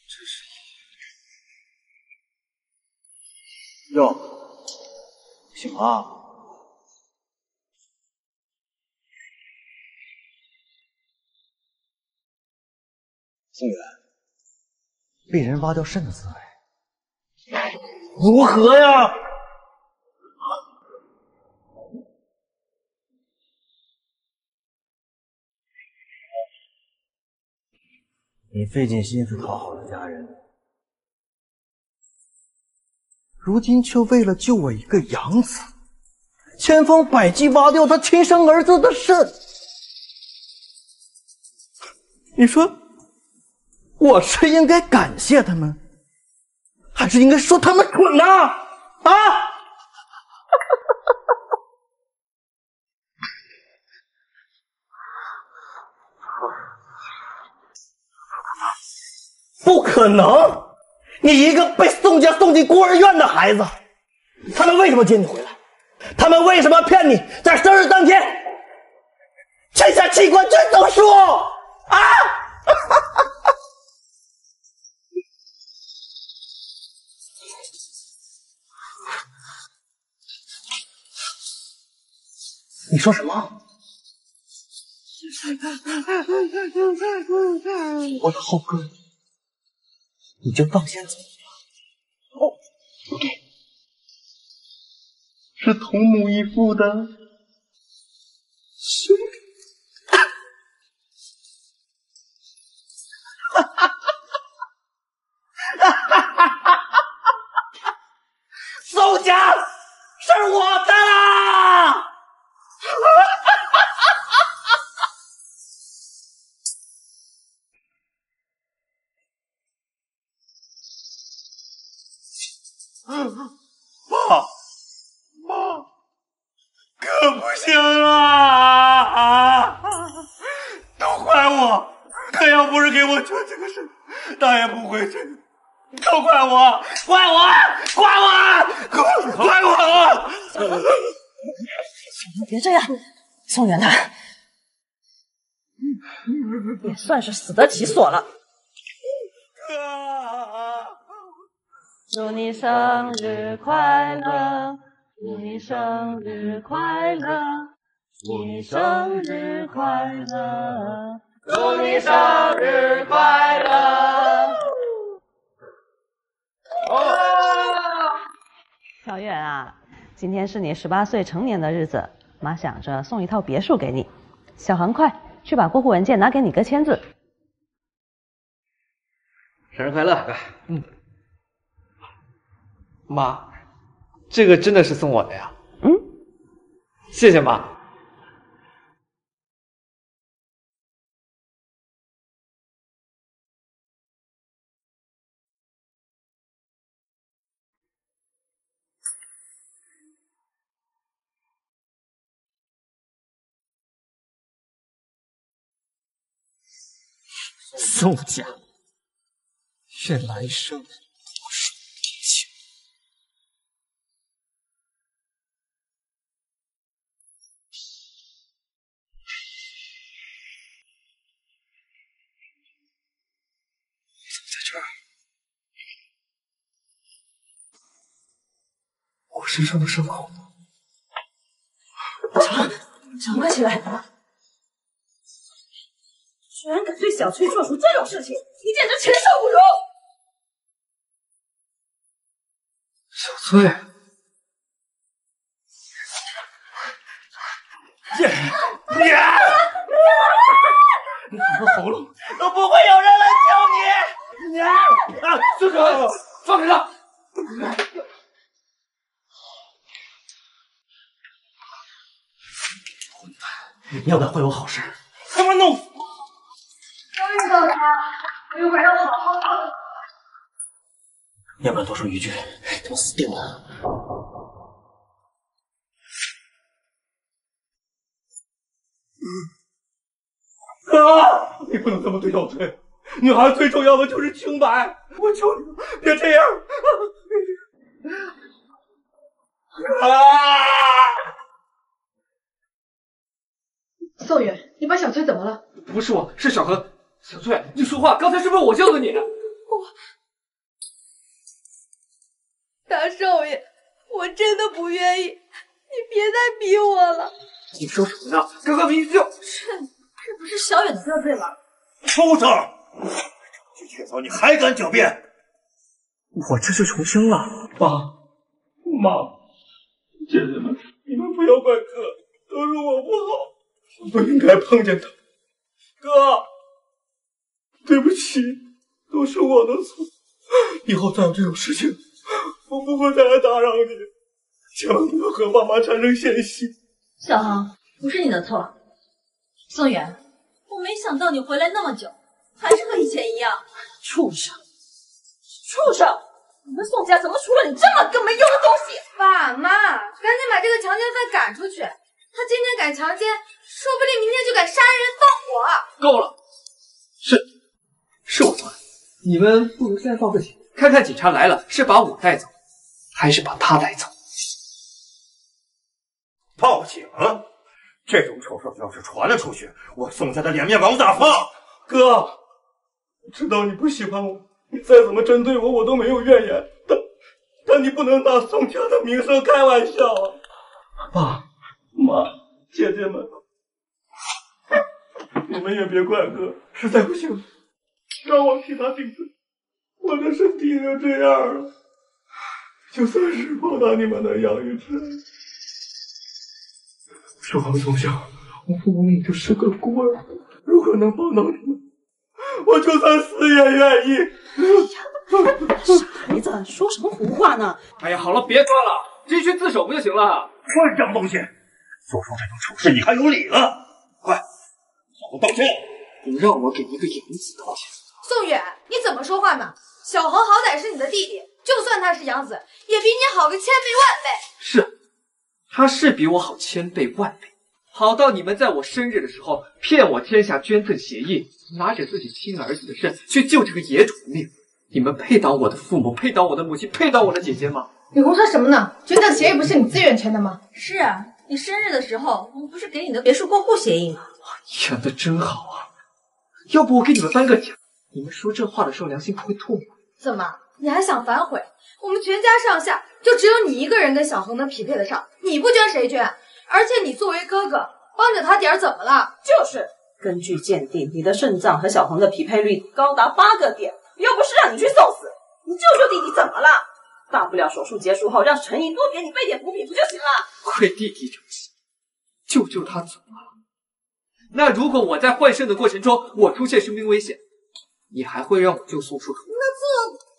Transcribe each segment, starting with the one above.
这是哟，醒了。宋远，被人挖掉肾的滋味如何呀？你费尽心思讨好了家人，如今却为了救我一个养子，千方百计挖掉他亲生儿子的肾。你说，我是应该感谢他们，还是应该说他们蠢呢？啊！不可能！你一个被宋家送进孤儿院的孩子，他们为什么接你回来？他们为什么骗你在生日当天签下器官捐赠书？啊！你说什么？我的后哥已经放先走了。哦，不对，是同母异父的兄弟。宋家是我的啦！妈，可不行啊！都怪我，可要不是给我捐这个肾，大爷不会这个。都怪我，怪我，怪我，怪我！ 你别这样，宋元谈，也算是死得其所了。祝你生日快乐，祝你生日快乐，祝你生日快乐，祝你生日快乐！小远啊，今天是你18岁成年的日子，妈想着送一套别墅给你。小韩，快去把过户文件拿给你哥签字。 生日快乐，哥！妈，这个真的是送我的呀？谢谢妈。 宋家，愿来生不守定情。怎么在这儿？我身上的伤口呢？ 长快起来！居然敢对小翠做出这种事情，你简直禽兽不如！ 小翠，你好好喉咙都不会有人来救你！孙哥，放开他！混蛋，要敢坏我好事，他妈弄死我！ 要遇到他，我一会儿要好好告诉他。 要不然多说一句，他妈死定了！你不能这么对小翠，女孩最重要的就是清白。我求你，别这样！ 宋宇，你把小翠怎么了？ 不是我，是小何。小翠，你说话，刚才是不是我叫的你？ 我大少爷，我真的不愿意，你别再逼我了。 你说什么呢？哥哥明明就…… 这不是小远的责罪吗？ 畜生！这确凿你还敢狡辩？我这是重生了。 爸妈，姐姐们，你们不要怪哥，都是我不好，我不应该碰见他。哥，对不起，都是我的错。以后再有这种事情，我不会再来打扰你，千万不要和妈妈产生嫌隙。 小航，不是你的错。宋远，我没想到你回来那么久，还是和以前一样。畜生！畜生！你们宋家怎么出了你这么个没用的东西？爸妈，赶紧把这个强奸犯赶出去！他今天敢强奸，说不定明天就敢杀人放火。 够了，是我错了，你们不如现在报个警，看看警察来了是把我带走，还是把他带走。 报警？这种丑事要是传了出去，我宋家的脸面往哪放？ 哥，我知道你不喜欢我，你再怎么针对我，我都没有怨言。但你不能拿宋家的名声开玩笑啊！爸妈，姐姐们，你们也别怪哥，实在不行，让我替他顶罪。我的身体就这样了，就算是报答你们的养育之恩。说好从小，我父母就是个孤儿，如果能帮到你们，我就算死也愿意。 傻孩子，说什么胡话呢？ 哎呀，好了，别说了，继续自首不就行了？ 混账东西！做出这种丑事，你还有理了？快，小红道歉！ 你让我给一个养子道歉？ 宋远，你怎么说话呢？小恒好歹是你的弟弟，就算他是养子，也比你好个千倍万倍。 是，他是比我好千倍万倍，好到你们在我生日的时候骗我签下捐赠协议，拿着自己亲儿子的肾去救这个野种的命。你们配当我的父母，配当我的母亲，配当我的姐姐吗？ 你胡说什么呢？捐赠协议不是你自愿签的吗？是啊，你生日的时候，我们不是给你的别墅过户协议吗？ 演得真好啊！要不我给你们颁个奖？你们说这话的时候良心不会痛吗？ 怎么，你还想反悔？我们全家上下就只有你一个人跟小恒能匹配得上，你不捐谁捐？而且你作为哥哥，帮着他点儿怎么了？ 就是根据鉴定，你的肾脏和小恒的匹配率高达8个点，又不是让你去送死。你救救弟弟怎么了？大不了手术结束后让陈毅多给你备点补品不就行了？ 亏弟弟着急，救救他怎么了？那如果我在换肾的过程中我出现生命危险，你还会让我救送出口？那这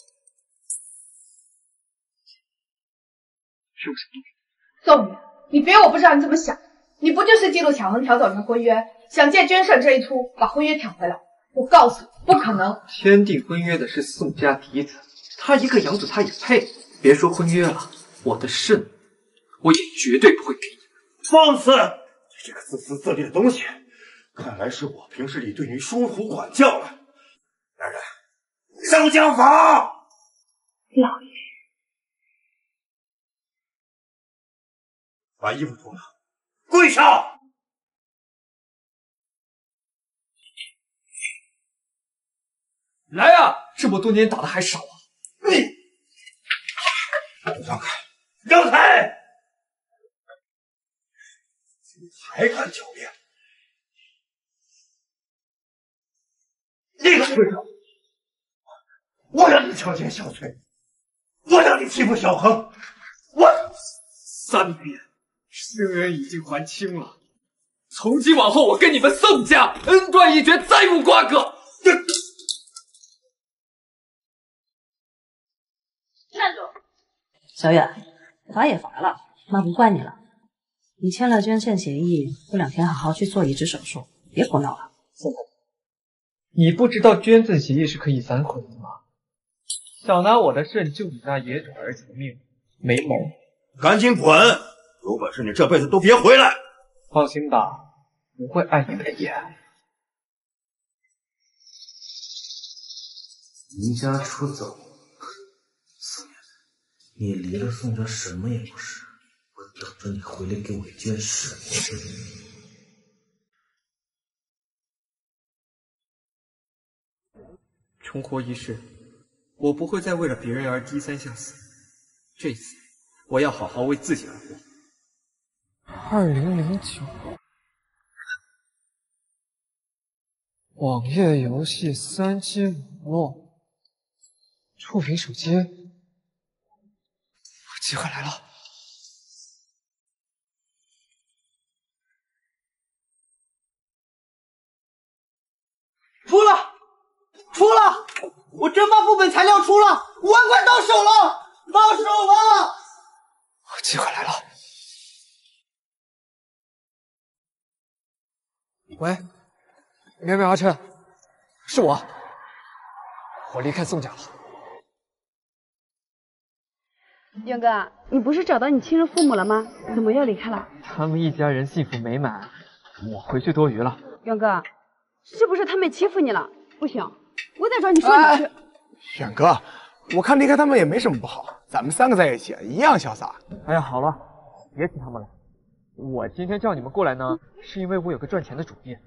是不是？ 宋宇，你别我不知道你怎么想，你不就是记录小恒调走成婚约，想借捐肾这一出把婚约抢回来？我告诉你，不可能。 签订婚约的是宋家嫡子，他一个养子他也配。别说婚约了，我的肾我也绝对不会给你。 放肆！你这个自私自利的东西，看来是我平时里对你疏忽管教了。来人，上家房！ 老爷， 把衣服脱了，跪下！ 来啊！这么多年打的还少啊！ 让开！让开！你还敢狡辩？你个畜生！我让你强奸小翠，我让你欺负小恒， 3遍，生恩已经还清了。从今往后，我跟你们宋家恩断义绝，再无瓜葛。 站住！小远，罚也罚了，妈不怪你了。你签了捐肾协议，过2天好好去做移植手术，别胡闹了。 宋太太，你不知道捐赠协议是可以反悔的吗？想拿我的肾救你那野种儿子的命，没门！ 赶紧滚！有本事你这辈子都别回来！ 放心吧，不会碍你的眼。 离家出走，4年，你离了宋家什么也不是，我等着你回来给我捐肾。 重活一世， 我不会再为了别人而低三下四。这次，我要好好为自己而活。2009，网页游戏3级网络，触屏手机，机会来了！ 出了！我蒸发副本材料出了，5万块到手了，到手了！ 机会来了！喂，淼淼阿琛，是我离开宋家了。 远哥，你不是找到你亲生父母了吗？怎么又离开了？ 他们一家人幸福美满，我回去多余了。 远哥，是不是他们欺负你了？不行，我得找你说你去。 远哥，我看离开他们也没什么不好，咱们3个在一起一样潇洒。 哎呀，好了，别提他们了。我今天叫你们过来呢，是因为我有个赚钱的主意。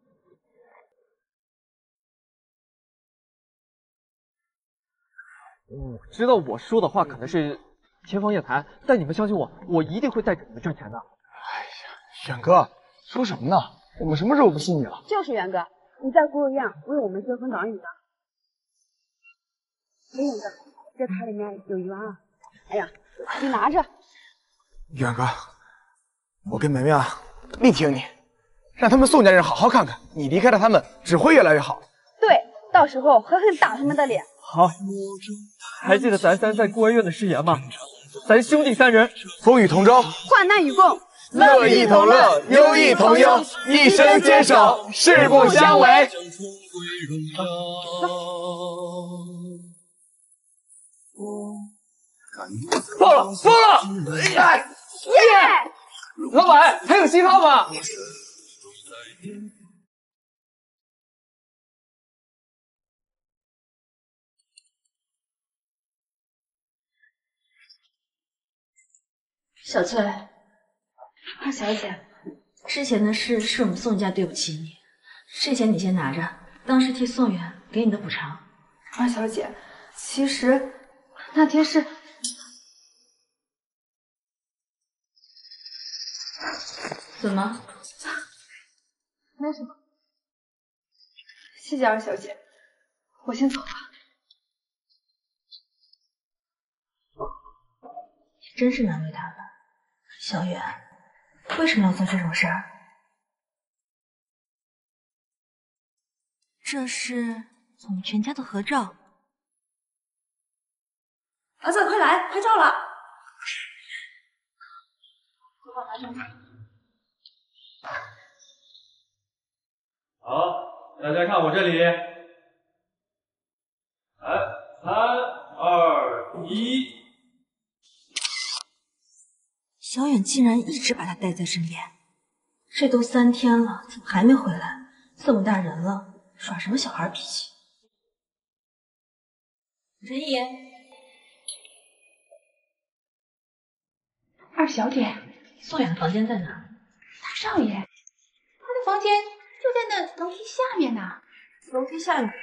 我知道我说的话可能是天方夜谭，但你们相信我，我一定会带着你们挣钱的。 哎呀，远哥，说什么呢？我们什么时候不信你了？ 就是远哥，你在孤儿院为我们遮风挡雨的。远哥，这卡里面有1万2。哎呀，你拿着。 远哥，我跟梅梅啊，力挺你，让他们宋家人好好看看，你离开了他们只会越来越好。 对，到时候狠狠打他们的脸。 好，还记得咱3在孤儿院的誓言吗？咱兄弟3人， 风雨同舟， 患难与共， 乐亦同乐，忧亦同忧，一生坚守，誓不相违。 爆了！哎， 耶！ 老板，还有信号吗？ 小翠，二小姐，之前的事是我们宋家对不起你，这钱你先拿着，当是替宋远给你的补偿。 二小姐，其实那天是…… 怎么？ 没什么，谢谢二小姐，我先走了。 真是难为他了。小远，为什么要做这种事儿？这是我们全家的合照。 儿子，快来拍照了！ 好，大家看我这里，来，3、2、1。 小远竟然一直把他带在身边，这都3天了，怎么还没回来？这么大人了，耍什么小孩脾气？仁义， 二小姐， 宋远的房间在哪？ 大少爷，他的房间就在那楼梯下面呢。 楼梯下面。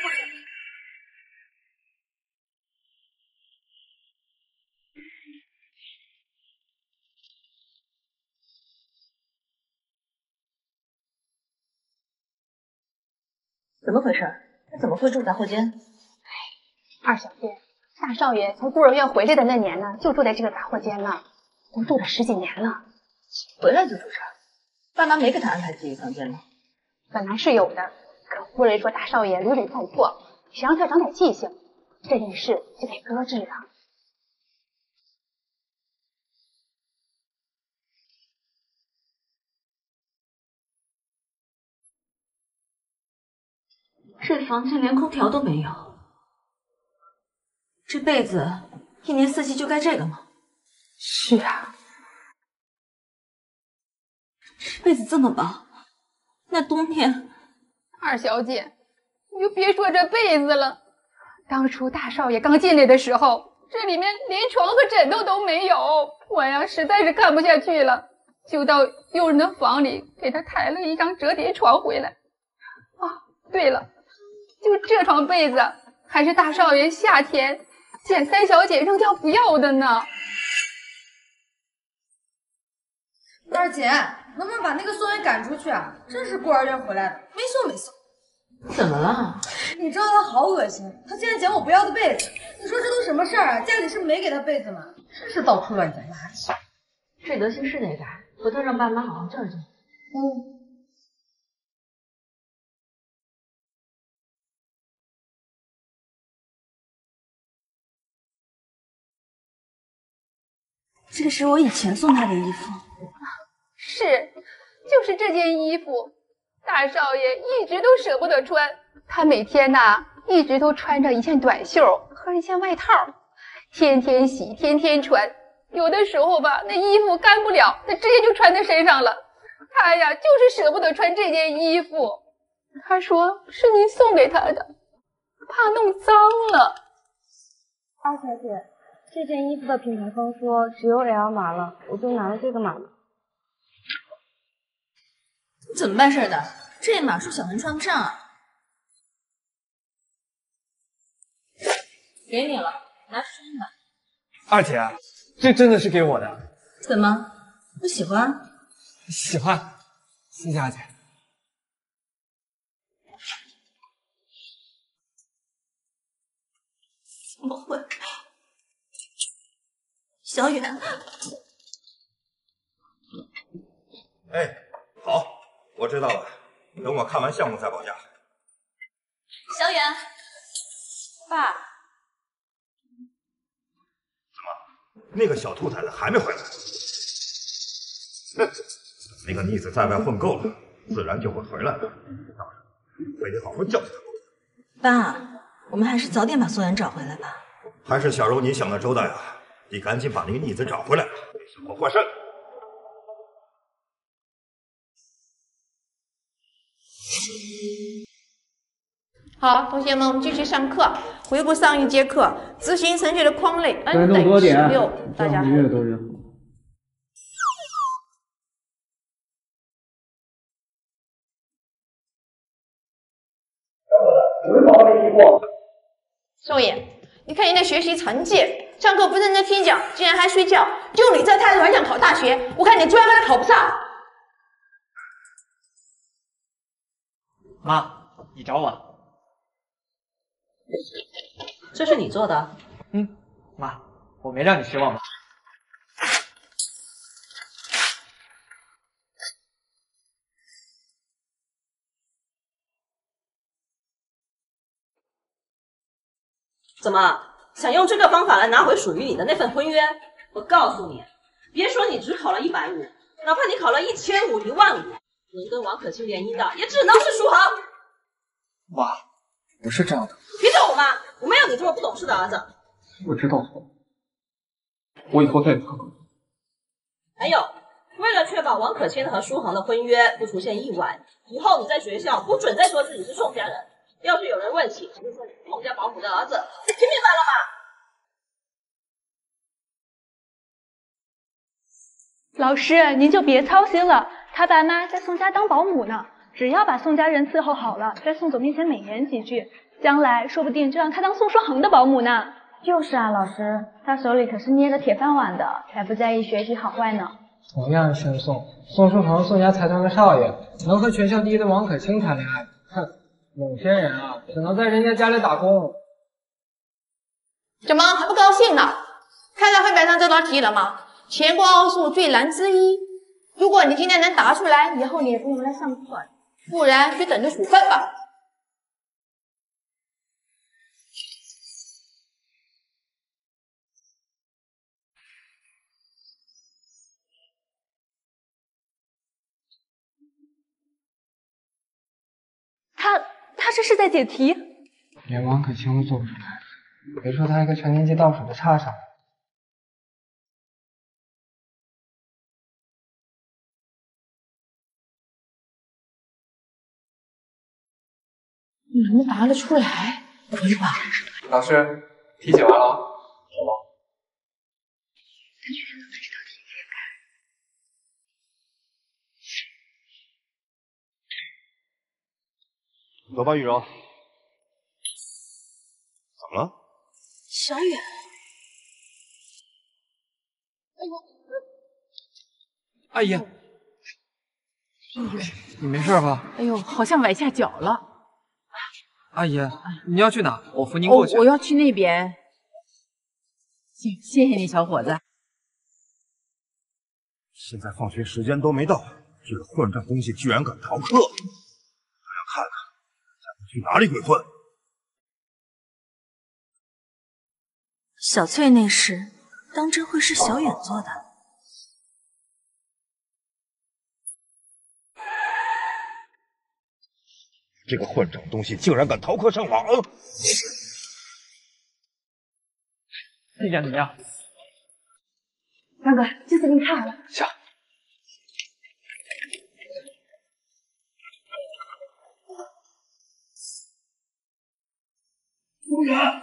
怎么回事？他怎么会住杂货间？ 二小姐，大少爷从孤儿院回来的那年呢，就住在这个杂货间呢，都住了10几年了。 回来就住这儿，爸妈没给他安排自己房间吗？ 本来是有的，可夫人说大少爷屡屡犯错，想让他长点记性，这件事就得搁置了。 这房间连空调都没有，这被子1年4季就盖这个吗？ 是啊， 这被子这么薄，那冬天…… 二小姐，你就别说这被子了，当初大少爷刚进来的时候，这里面连床和枕头都没有，我呀实在是看不下去了，就到佣人的房里给他抬了一张折叠床回来。啊，对了，就这床被子还是大少爷夏天捡三小姐扔掉不要的呢？ 二姐，能不能把那个宋元赶出去啊？真是孤儿院回来的，没羞没臊。 怎么了？ 你知道他好恶心，他竟然捡我不要的被子。你说这都什么事儿啊？家里是没给他被子吗？真是到处乱捡垃圾。 这德行是得改，回头让爸妈好好教教。 这是我以前送他的衣服。 是，就是这件衣服，大少爷一直都舍不得穿。他每天呐，一直都穿着一件短袖和一件外套，天天洗，天天穿。有的时候吧，那衣服干不了，他直接就穿在身上了。他呀，就是舍不得穿这件衣服。他说是您送给他的，怕弄脏了。 二小姐，这件衣服的品牌方说只有 L 码了，我就拿了这个码了。 你怎么办事的？这码数小人穿不上啊。给你了，拿去穿吧。 二姐，这真的是给我的。 怎么，不喜欢？ 喜欢，谢谢二姐。 怎么会？小远， 哎，好，我知道了，等我看完项目再报价。 小远，爸， 那个小兔崽子还没回来。哼，那个逆子在外混够了，自然就会回来的。到时非得好好教训他。 爸，我们还是早点把宋元找回来吧。 还是小柔你想的周到呀！你赶紧把那个逆子找回来，给小伙换肾。 好，同学们，我们继续上课。回顾上一节课，执行程序的框内 n 等于16，大家越多越好。 宋野，你看你的学习成绩，上课不认真听讲，竟然还睡觉，就你这态度还想考大学？我看你专门考不上。 妈，你找我？ 这是你做的？ 妈，我没让你失望吧？ 怎么想用这个方法来拿回属于你的那份婚约？我告诉你，别说你只考了150，哪怕你考了1500、15000，能跟王可卿联姻的也只能是舒恒。 妈，不是这样的。 别叫我妈，我没有你这么不懂事的儿子。 我知道错了，我以后再也不可能。 还有，为了确保王可卿和舒恒的婚约不出现意外，以后你在学校不准再说自己是宋家人。要是有人问起，就说你是宋家保姆的儿子，听明白了吗？老师，您就别操心了，他爸妈在宋家当保姆呢，只要把宋家人伺候好了，在宋总面前美言几句，将来说不定就让他当宋书恒的保姆呢。 就是啊，老师，他手里可是捏着铁饭碗的，才不在意学习好坏呢。 同样姓宋，宋书恒宋家财团的少爷，能和全校第一的王可卿谈恋爱？哼！某些人啊，只能在人家家里打工。 怎么还不高兴呢？看到黑板上这道题了吗？乾卦奥数最难之一。如果你今天能答出来，以后你也不用来上课了，不然就等着处分吧。 他这是在解题， 连王可卿都做不出来，别说他一个全年级倒数的差生。 你能答得出来？可以吧？ 老师，题写完了。好了。 他居然能把这道题解开。 走吧，雨柔。 小远， 哎呦， 阿姨，你没事吧？ 哎呦，好像崴下脚了。 阿姨，你要去哪？我扶您过去。 我要去那边。行，谢谢你，小伙子。 现在放学时间都没到，这个混账东西居然敢逃课！我要看看他们去哪里鬼混。 小翠那事，当真会是小远做的？ 这个混账东西竟然敢逃课上网！ 意见怎么样？ 大哥，这次给你看好了。 下。 服务员，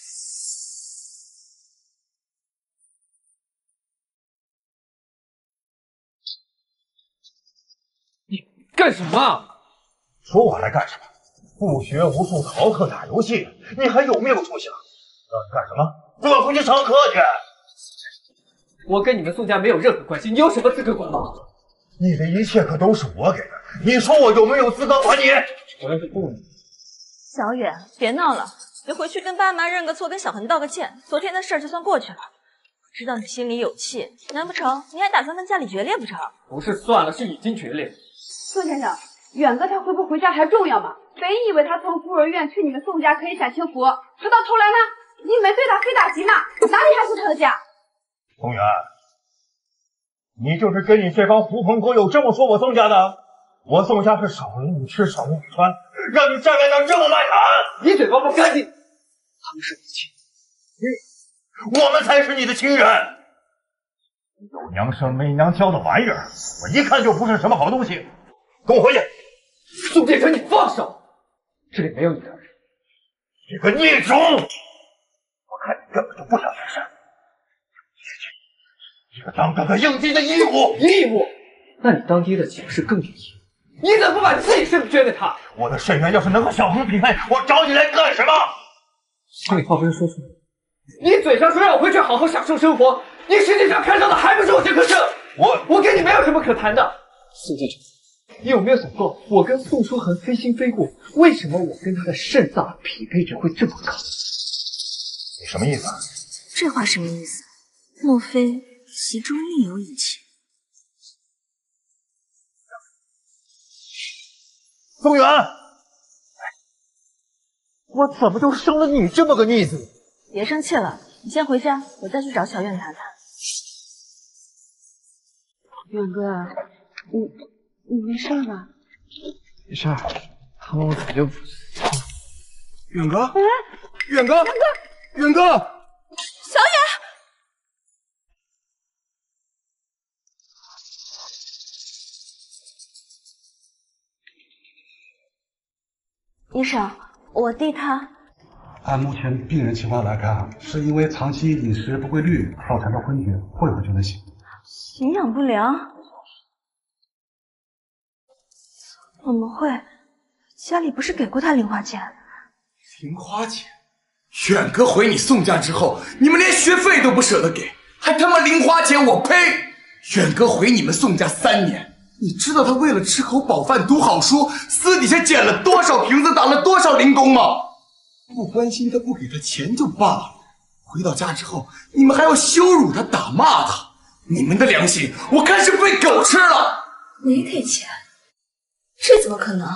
你干什么？ 说我来干什么？不学无术，逃课打游戏，你还有没有出息了？让你干什么？给我回去上课去！ 我跟你们宋家没有任何关系，你有什么资格管我？ 你的一切可都是我给的，你说我有没有资格管你？ 我要是不你， 小远，别闹了，你回去跟爸妈认个错，跟小恒道个歉，昨天的事儿就算过去了。我知道你心里有气，难不成你还打算跟家里决裂不成？ 不是算了，是已经决裂。 宋先生，远哥他回不回家还重要吗？本以为他从孤儿院去你们宋家可以享清福，可到头来呢，你们对他黑打击呢，哪里还是他的家？ 宗元，你就是跟你这帮狐朋狗友这么说我宋家的？我宋家是少了你吃少了你穿，让你站在那儿这么卖惨！ 你嘴巴不干净！他们是你亲， 我们才是你的亲人。有娘生没娘教的玩意儿，我一看就不是什么好东西。跟我回去！ 宋建成，你放手！这里没有你的人。 这个孽种！我看你根本就不想翻身。这个当哥哥应尽的义务， 义务？那你当爹的岂不是更有义务？你怎么不把自己肾捐给他？ 我的肾源要是能和小恒匹配，我找你来干什么？ 心里话不是说出来。你嘴上说让我回去好好享受生活，你实际上看上的还不是我这颗肾。我跟你没有什么可谈的。宋建成，你有没有想过，我跟宋书恒非亲非故，为什么我跟他的肾脏匹配值会这么高？ 你什么意思啊？ 这话什么意思？莫非其中另有隐情？ 宗元，我怎么就生了你这么个逆子？ 别生气了，你先回家，我再去找小远谈谈。 远哥，你没事吧？ 没事，他们我早就不……远哥，远哥，远哥， 小远。医生，我弟他…… 按目前病人情况来看，是因为长期饮食不规律造成的昏厥，过一会儿就能醒。 营养不良？怎么会？家里不是给过他零花钱？ 零花钱？远哥回你宋家之后，你们连学费都不舍得给，还他妈零花钱？我呸！远哥回你们宋家3年，你知道他为了吃口饱饭、读好书，私底下捡了多少瓶子，打了多少零工吗？不关心他，不给他钱就罢了，回到家之后，你们还要羞辱他、打骂他，你们的良心，我看是被狗吃了。 没给钱？这怎么可能？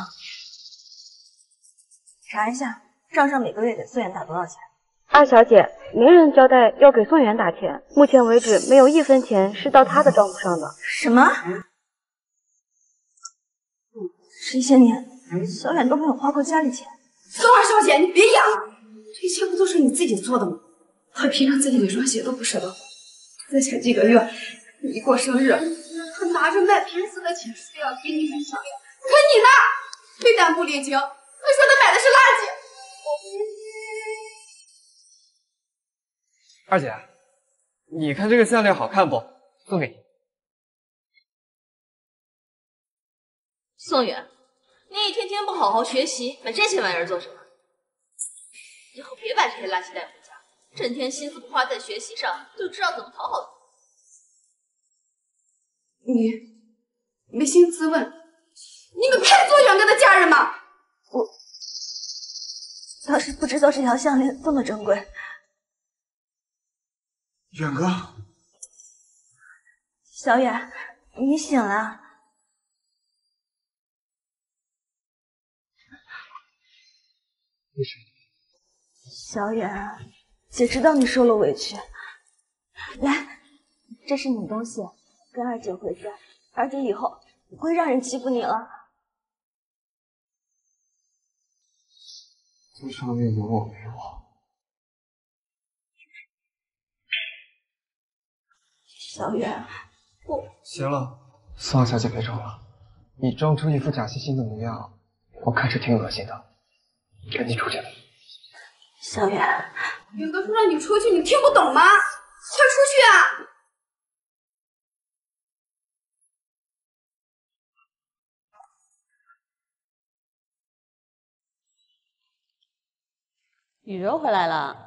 查一下账上每个月给宋远打多少钱？ 二小姐，没人交代要给宋远打钱，目前为止没有1分钱是到他的账户上的。 什么？这些年小远都没有花过家里钱。 宋二小姐，你别演了，这些不都是你自己做的吗？他平常自己的一双鞋都不舍得还，在前几个月你一过生日，他拿着卖瓶子的钱非要给你买项链，可你呢，非但不领情，还说他买的是垃圾。 二姐，你看这个项链好看不？送给你。 宋远，你一天天不好好学习，买这些玩意儿做什么？以后别把这些垃圾带回家。 整天心思不花在学习上，就知道怎么讨好你扪心自问，你们配做远哥的家人吗？ 我倒是不知道这条项链这么珍贵。 远哥， 小远，你醒了。 没事。 小远，姐知道你受了委屈，来，这是你的东西，跟二姐回家，二姐以后不会让人欺负你了。 这上面有我没我。 小远， 行了，宋小姐别装了，你装出一副假惺惺的模样，我看着挺恶心的。赶紧出去。 小远， 远哥说让你出去，你听不懂吗？快出去啊！ 雨柔回来了，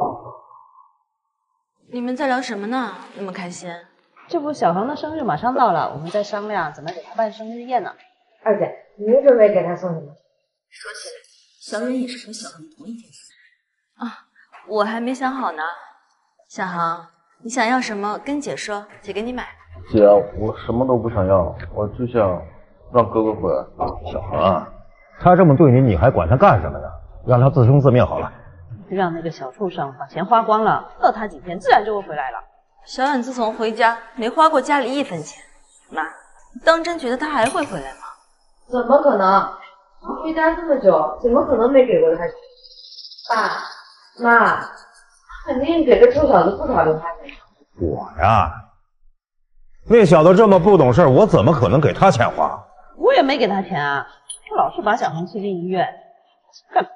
你们在聊什么呢？那么开心？ 这不小恒的生日马上到了，我们在商量怎么给他办生日宴呢。 二姐，你准备给他送什么？ 说起来，小远也是和小恒同一天生日啊，我还没想好呢。小恒，你想要什么跟姐说，姐给你买。 姐，我什么都不想要，我就想让哥哥回来。 小恒啊，他这么对你，你还管他干什么呀？让他自生自灭好了。 让那个小畜生把钱花光了，饿他几天，自然就会回来了。 小远自从回家没花过家里1分钱，妈，你当真觉得他还会回来吗？ 怎么可能？他回家这么久，怎么可能没给过他钱？爸妈，肯定给这臭小子不少零花钱。 我呀，那小子这么不懂事，我怎么可能给他钱花？ 我也没给他钱啊，他老是把小恒气进医院，干嘛？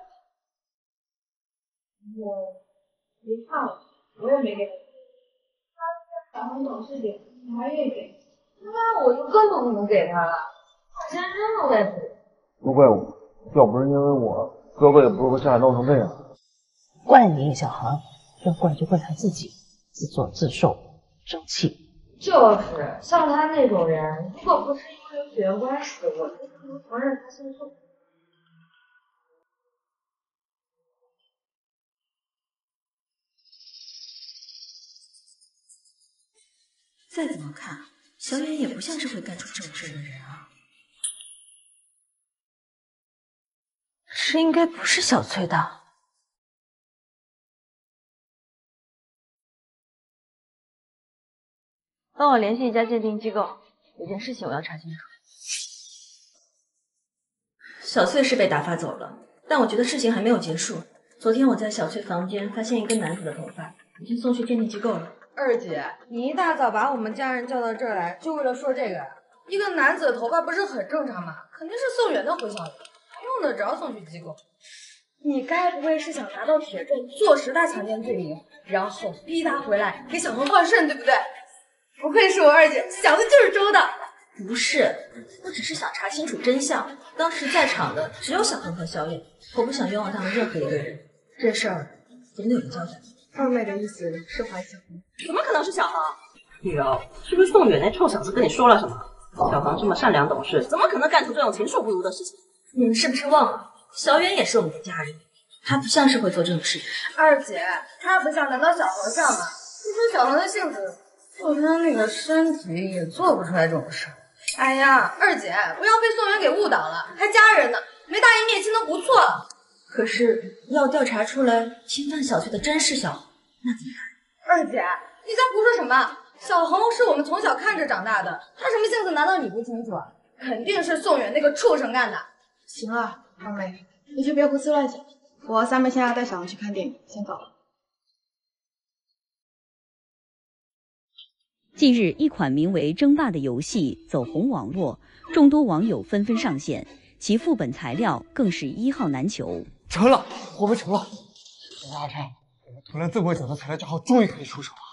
别怕我，我也没给他。小恒懂事点，你还愿意给，那我就更不可能给他了。把钱扔了再说。 都怪我，要不是因为我，哥哥也不会下来闹成这样。 怪你小恒，要怪就怪他自己，自作自受，生气。 就是像他那种人，如果不是因为有血缘关系，我就不能承认他姓宋。 再怎么看，小远也不像是会干出这种事的人啊。这应该不是小翠的。帮我联系一家鉴定机构，有件事情我要查清楚。小翠是被打发走了，但我觉得事情还没有结束。昨天我在小翠房间发现一根男子的头发，已经送去鉴定机构了。 二姐，你一大早把我们家人叫到这儿来，就为了说这个呀？一个男子的头发不是很正常吗？肯定是宋远的回小姐，用得着送去机构。你该不会是想拿到铁证，坐实他强奸罪名，然后逼他回来给小恒换肾，对不对？不愧是我二姐，想的就是周到。 不是，我只是想查清楚真相。当时在场的只有小恒和小远，我不想冤枉他们任何一个人。这事儿总得有个交代。 二妹的意思是怀小恒？ 怎么可能是小恒？雨柔，是不是宋远那臭小子跟你说了什么？小恒这么善良懂事，怎么可能干出这种禽兽不如的事情？ 你们是不是忘了，小远也是我们的家人，他不像是会做这种事。 二姐，他不像，难道小恒像吗？你说小恒的性子，就他那个身体也做不出来这种事。哎呀，二姐，不要被宋远给误导了，还家人呢，没大义灭亲都不错了。 可是要调查出来侵犯小翠的真是小恒，那怎么办？ 二姐，你在胡说什么？小恒是我们从小看着长大的，他什么性子难道你不清楚啊？肯定是宋远那个畜生干的。 行了，二妹，你就别胡思乱想。我三妹现在带小恒去看电影，先走了。 近日，一款名为《争霸》的游戏走红网络，众多网友纷纷上线，其副本材料更是一号难求。 成了，我们成了！阿琛，我们囤了这么久的材料账号终于可以出手了。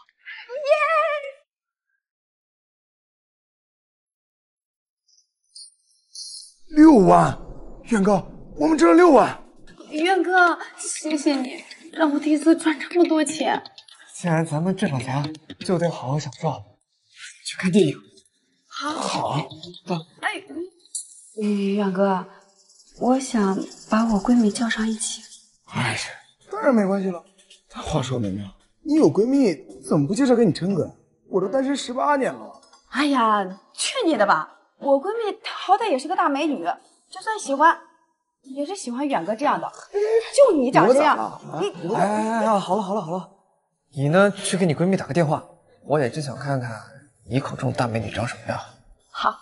6万，远哥，我们挣了6万。 远哥，谢谢你。 让我第一次赚这么多钱。 既然咱们挣了钱，就得好好享受，去看电影。好。走。 哎，远哥，我想把我闺蜜叫上一起。 哎呀，当然没关系了。但话说明明，你有闺蜜怎么不介绍给你琛哥？我都单身18年了。 哎呀，去你的吧！我闺蜜好歹也是个大美女，就算喜欢，也是喜欢远哥这样的。就你长这样，你哎，好了，你呢去给你闺蜜打个电话，我也真想看看你口中的大美女长什么样。 好。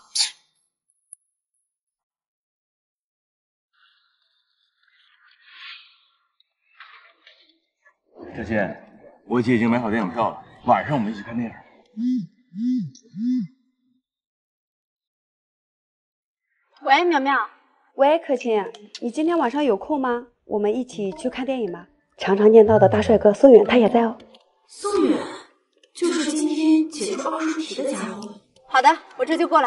小新，我姐已经买好电影票了，晚上我们一起看电影。 喂，苗苗。喂，可亲，你今天晚上有空吗？我们一起去看电影吧。常常念叨的大帅哥宋远他也在哦。 宋远，就是今天解出20题的家伙。 好的，我这就过来。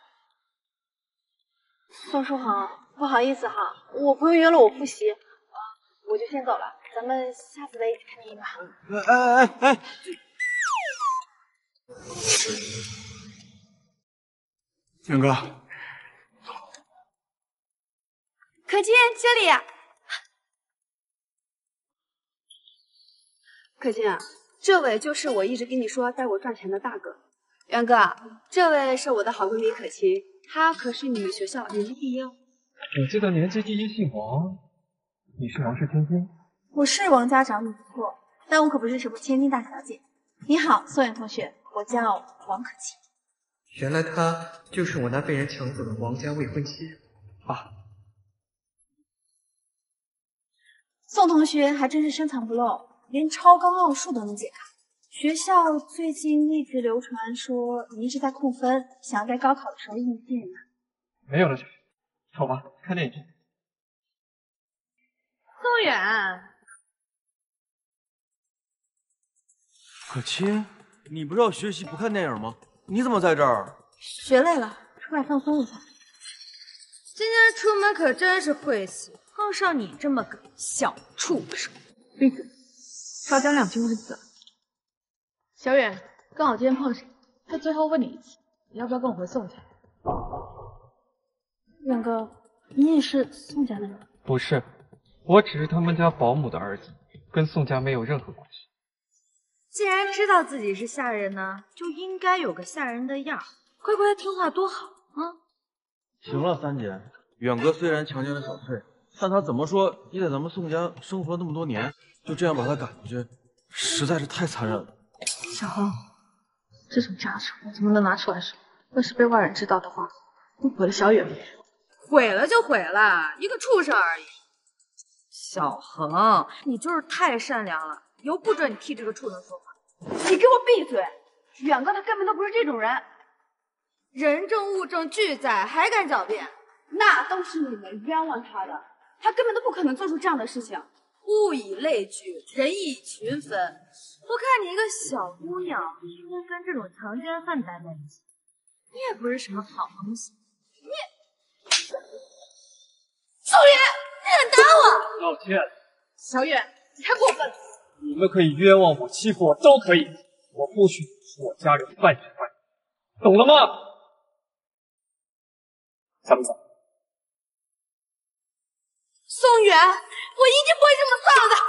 宋书恒，不好意思哈，我朋友约了我复习，我就先走了，咱们下次再一起看电影吧。 哎！ 远哥， 可亲，这里呀。可亲，这位就是我一直跟你说带我赚钱的大哥。远哥，这位是我的好闺蜜可亲，她可是你们学校年级第一哦。 我记得年级第一姓王，你是王氏千金。 我是王家长女不错，但我可不是什么千金大小姐。你好，宋远同学，我叫王可亲。 原来她就是我那被人抢走的王家未婚妻啊！ 宋同学还真是深藏不露，连超高奥数都能解开。学校最近一直流传说您是在控分，想要在高考的时候应聘呢。 没有了，小雪，走吧，看电影去。 宋远， 可亲，你不是要学习不看电影吗？你怎么在这儿？ 学累了，出来放松一下。 今天出门可真是晦气，碰上你这么个小畜生。 闭嘴，少讲2句我就走了。小远，刚好今天碰上，他最后问你一次，你要不要跟我回宋家？远哥，你也是宋家的人？ 不是，我只是他们家保姆的儿子，跟宋家没有任何关系。 既然知道自己是下人呢，就应该有个下人的样，乖乖听话多好啊！ 行了，三姐，远哥虽然强奸了小翠，但他怎么说也在咱们宋家生活了那么多年，就这样把他赶出去，实在是太残忍了。 小恒，这种家丑我怎么能拿出来说？要是被外人知道的话，你毁了小远命。 毁了就毁了，一个畜生而已。小恒，你就是太善良了，以后不准你替这个畜生说话。 你给我闭嘴！远哥他根本都不是这种人。 人证物证俱在，还敢狡辩？ 那都是你们冤枉他的，他根本都不可能做出这样的事情。 物以类聚，人以群分。我看你一个小姑娘，天天跟这种强奸犯待在一起，你也不是什么好东西。你，宋远，你敢打我！ 道歉。 小远，你太过分了。 你们可以冤枉我、欺负我都可以，我不许我家人半点半点，懂了吗？咱们走。 宋远，我一定不会这么丧的。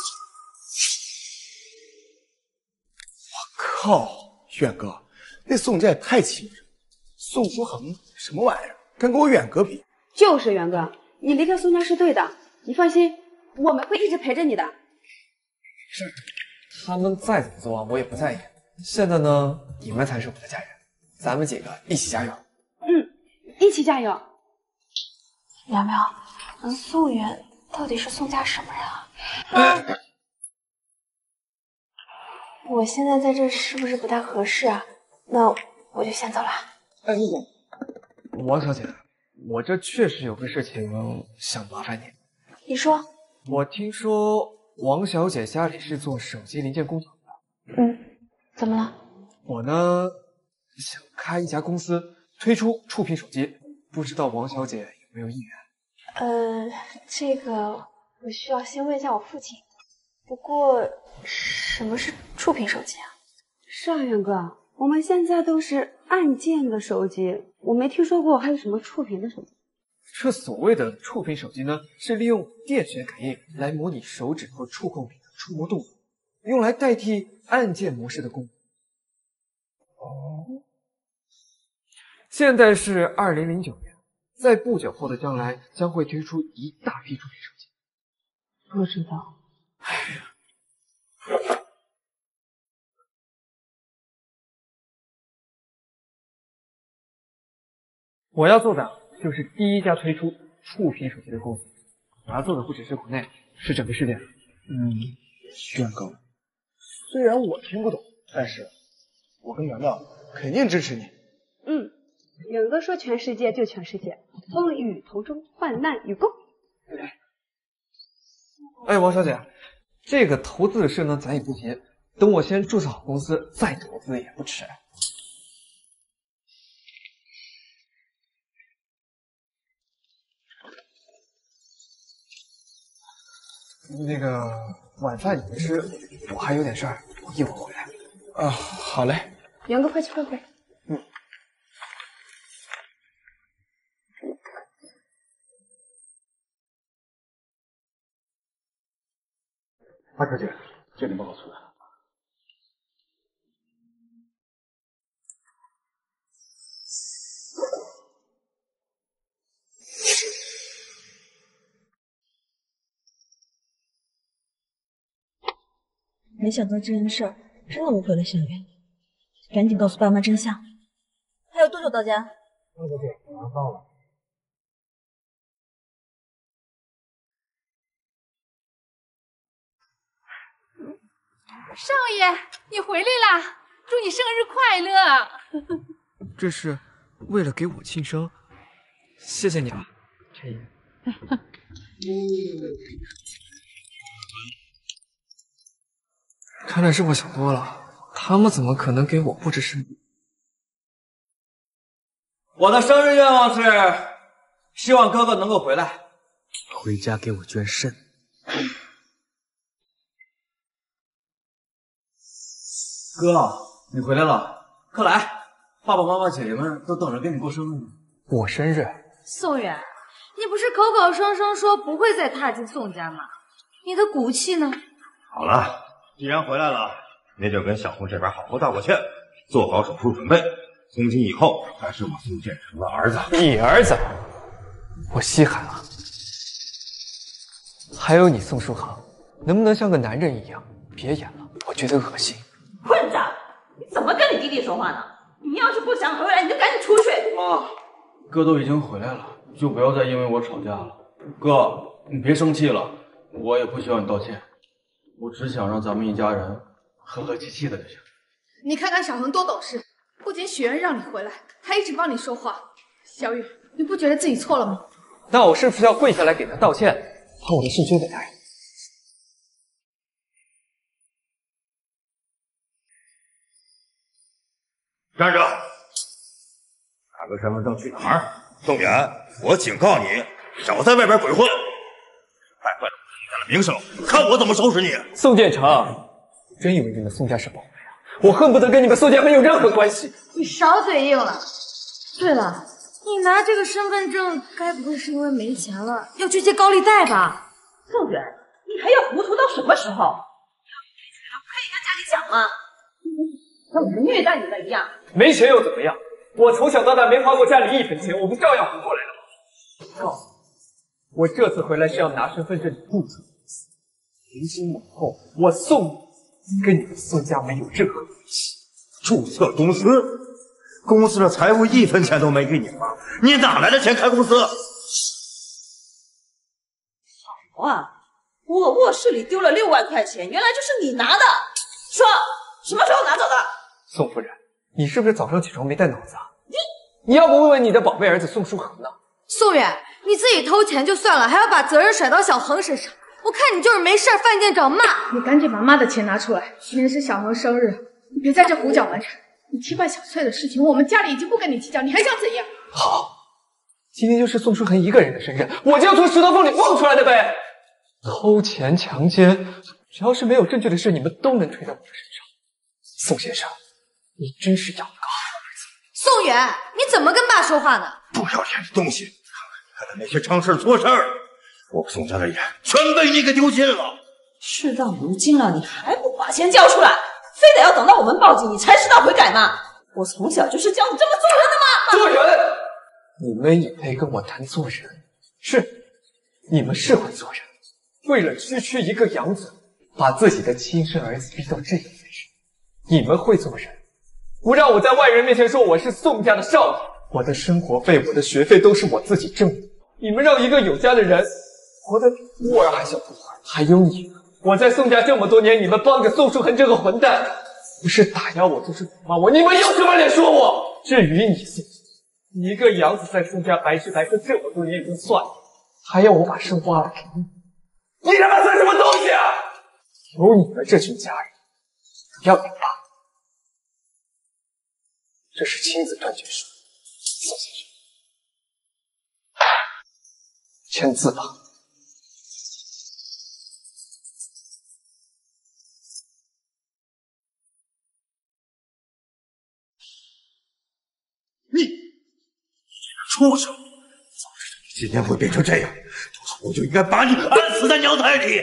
我靠，远哥，那宋家也太欺负人了。宋书恒什么玩意儿，敢跟我远哥比？ 就是远哥，你离开宋家是对的，你放心，我们会一直陪着你的。 是，他们再怎么做我也不在意。现在呢，你们才是我的家人，咱们几个一起加油。 一起加油。 苗苗，宋远到底是宋家什么人啊？我现在在这是不是不太合适啊？那我就先走了。 哎，王小姐，我这确实有个事情想麻烦你。 你说。 我听说王小姐家里是做手机零件工厂的。 怎么了？ 我呢想开一家公司，推出触屏手机，不知道王小姐有没有意愿？ 这个我需要先问一下我父亲。 不过，什么是触屏手机啊？ 是啊，元哥，我们现在都是按键的手机，我没听说过还有什么触屏的手机。 这所谓的触屏手机呢，是利用电学感应来模拟手指和触控笔的触摸动作，用来代替按键模式的功能。哦，现在是2009年，在不久后的将来将会推出一大批触屏手机。 不知道。 哎呀。我要做的就是第一家推出触屏手机的公司，我要做的不只是国内，是整个世界。 轩哥，虽然我听不懂，但是我跟苗苗肯定支持你。 元哥说全世界就全世界，风雨同舟，患难与共。 哎，王小姐，这个投资的事呢，咱也不急，等我先注册好公司再投资也不迟。那个晚饭你们吃，我还有点事儿，我一会儿回来。啊，好嘞。 元哥，快去快回。 大小姐，鉴定报告出来了。 没想到这件事儿真的误会了小月，赶紧告诉爸妈真相。还有多久到家？ 大小姐，马上到了。 少爷，你回来啦！祝你生日快乐！ 这是为了给我庆生，谢谢你啊，陈爷。看来是我想多了，他们怎么可能给我布置生日？ 我的生日愿望是，希望哥哥能够回来， 回家给我捐肾。 哥，你回来了，快来，爸爸妈妈、姐姐们都等着跟你过生日呢。 我生日？ 宋远，你不是口口声声说不会再踏进宋家吗？你的骨气呢？ 好了，既然回来了，你就跟小红这边好好道个歉，做好手术准备。从今以后，他是我宋建成的儿子。 你儿子？我稀罕了。还有你宋书豪，能不能像个男人一样，别演了，我觉得恶心。 混账！你怎么跟你弟弟说话呢？你要是不想回来，你就赶紧出去。 妈，哥都已经回来了，就不要再因为我吵架了。哥，你别生气了，我也不需要你道歉，我只想让咱们一家人和和气气的就行。 你看看小恒多懂事，不仅许愿让你回来，还一直帮你说话。小雨，你不觉得自己错了吗？ 那我是不是要跪下来给他道歉，把我的事交给他呀？ 站着！拿个身份证去哪儿？宋远，我警告你，少在外边鬼混，败坏了我宋家的名声，看我怎么收拾你！ 宋建成，真以为你们宋家是宝贝啊？我恨不得跟你们宋家没有任何关系。 你少嘴硬了。对了，你拿这个身份证，该不会是因为没钱了，要去借高利贷吧？ 宋远，你还要糊涂到什么时候？要是没钱了，可以跟家里讲吗？像我们虐待你的一样。 没钱又怎么样？我从小到大没花过家里一分钱，我不照样活过来了吗？告诉你，我这次回来是要拿身份证注册公司，从今往后我宋跟你们宋家没有任何关系。 注册公司？公司的财务一分钱都没给你花，你哪来的钱开公司？ 哇，我卧室里丢了6万块钱，原来就是你拿的。说，什么时候拿走的？ 宋夫人，你是不是早上起床没带脑子啊？你要不问问你的宝贝儿子宋书恒呢？ 宋远，你自己偷钱就算了，还要把责任甩到小恒身上，我看你就是没事犯贱找骂。 你赶紧把妈的钱拿出来，今天是小恒生日，你别在这胡搅蛮缠。你踢坏小翠的事情，我们家里已经不跟你计较，你还想怎样？ 好，今天就是宋书恒一个人的生日，我就要从石头缝里蹦出来的呗！偷钱、强奸， 只要是没有证据的事，你们都能推到我的身上。宋先生，你真是养了个好儿子。 宋远，你怎么跟爸说话呢？ 不要脸的东西！看看那些常事错事儿，我们宋家的脸全被你给丢尽了。 事到如今了，你还不把钱交出来，非得要等到我们报警你才知道悔改吗？我从小就是教你这么做人的吗？ 做人，你们也配跟我谈做人？是，你们是会做人，为了区区一个养子，把自己的亲生儿子逼到这个份上。你们会做人，不让我在外人面前说我是宋家的少爷，我的生活费、我的学费都是我自己挣的。你们让一个有家的人活得比孤儿还像孤儿。还有你们，我在宋家这么多年，你们帮着宋书恒这个混蛋，不是打压我就是辱骂我，你们有什么脸说我？至于你宋，你一个养子在宋家白吃白喝这么多年已经算了，还要我把生挖了给你，你他妈算什么东西啊！有你们这群家人，不要你爸，这是亲子断绝书，宋先生，签字吧。 畜生！早知道你今天会变成这样，当初我就应该把你按死在娘胎里。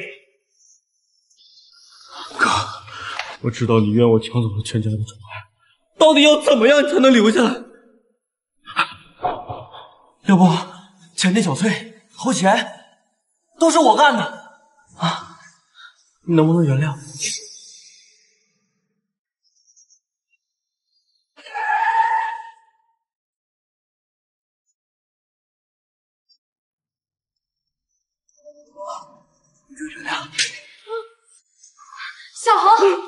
哥，我知道你怨我抢走了全家的宠爱，到底要怎么样才能留下来？ 要不前天小翠偷钱都是我干的啊！你能不能原谅我？原谅。 小恒，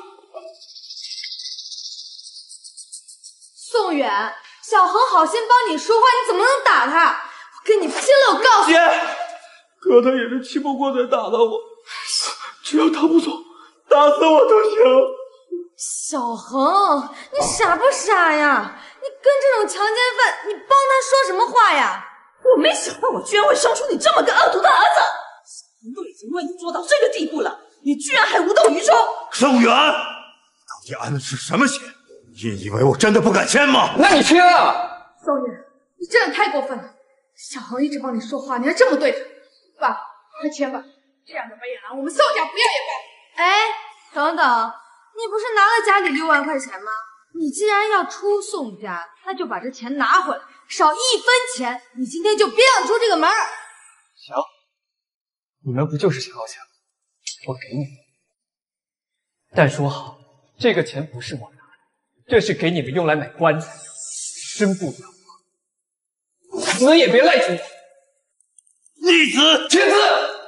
宋远，小恒好心帮你说话，你怎么能打他？我跟你拼了！我告诉你， 姐，哥他也是气不过才打的我，只要他不走，打死我都行。 小恒，你傻不傻呀？你跟这种强奸犯，你帮他说什么话呀？ 我没想到我居然会生出你这么个恶毒的儿子。都已经为你做到这个地步了，你居然还无动于衷！ 宋远，到底安的是什么险？你以为我真的不敢签吗？ 那你签啊！ 宋远，你真的太过分了！小恒一直帮你说话，你还这么对他？爸，快签吧，这样的媒人我们宋家不要也罢。哎，等等，你不是拿了家里6万块钱吗？你既然要出宋家，那就把这钱拿回来，少1分钱，你今天就别想出这个门。 行。你们不就是想要钱吗？我给你们，但说好，这个钱不是我拿的，这是给你们用来买棺材，生不养活，死也别赖着我。 逆子， 签字。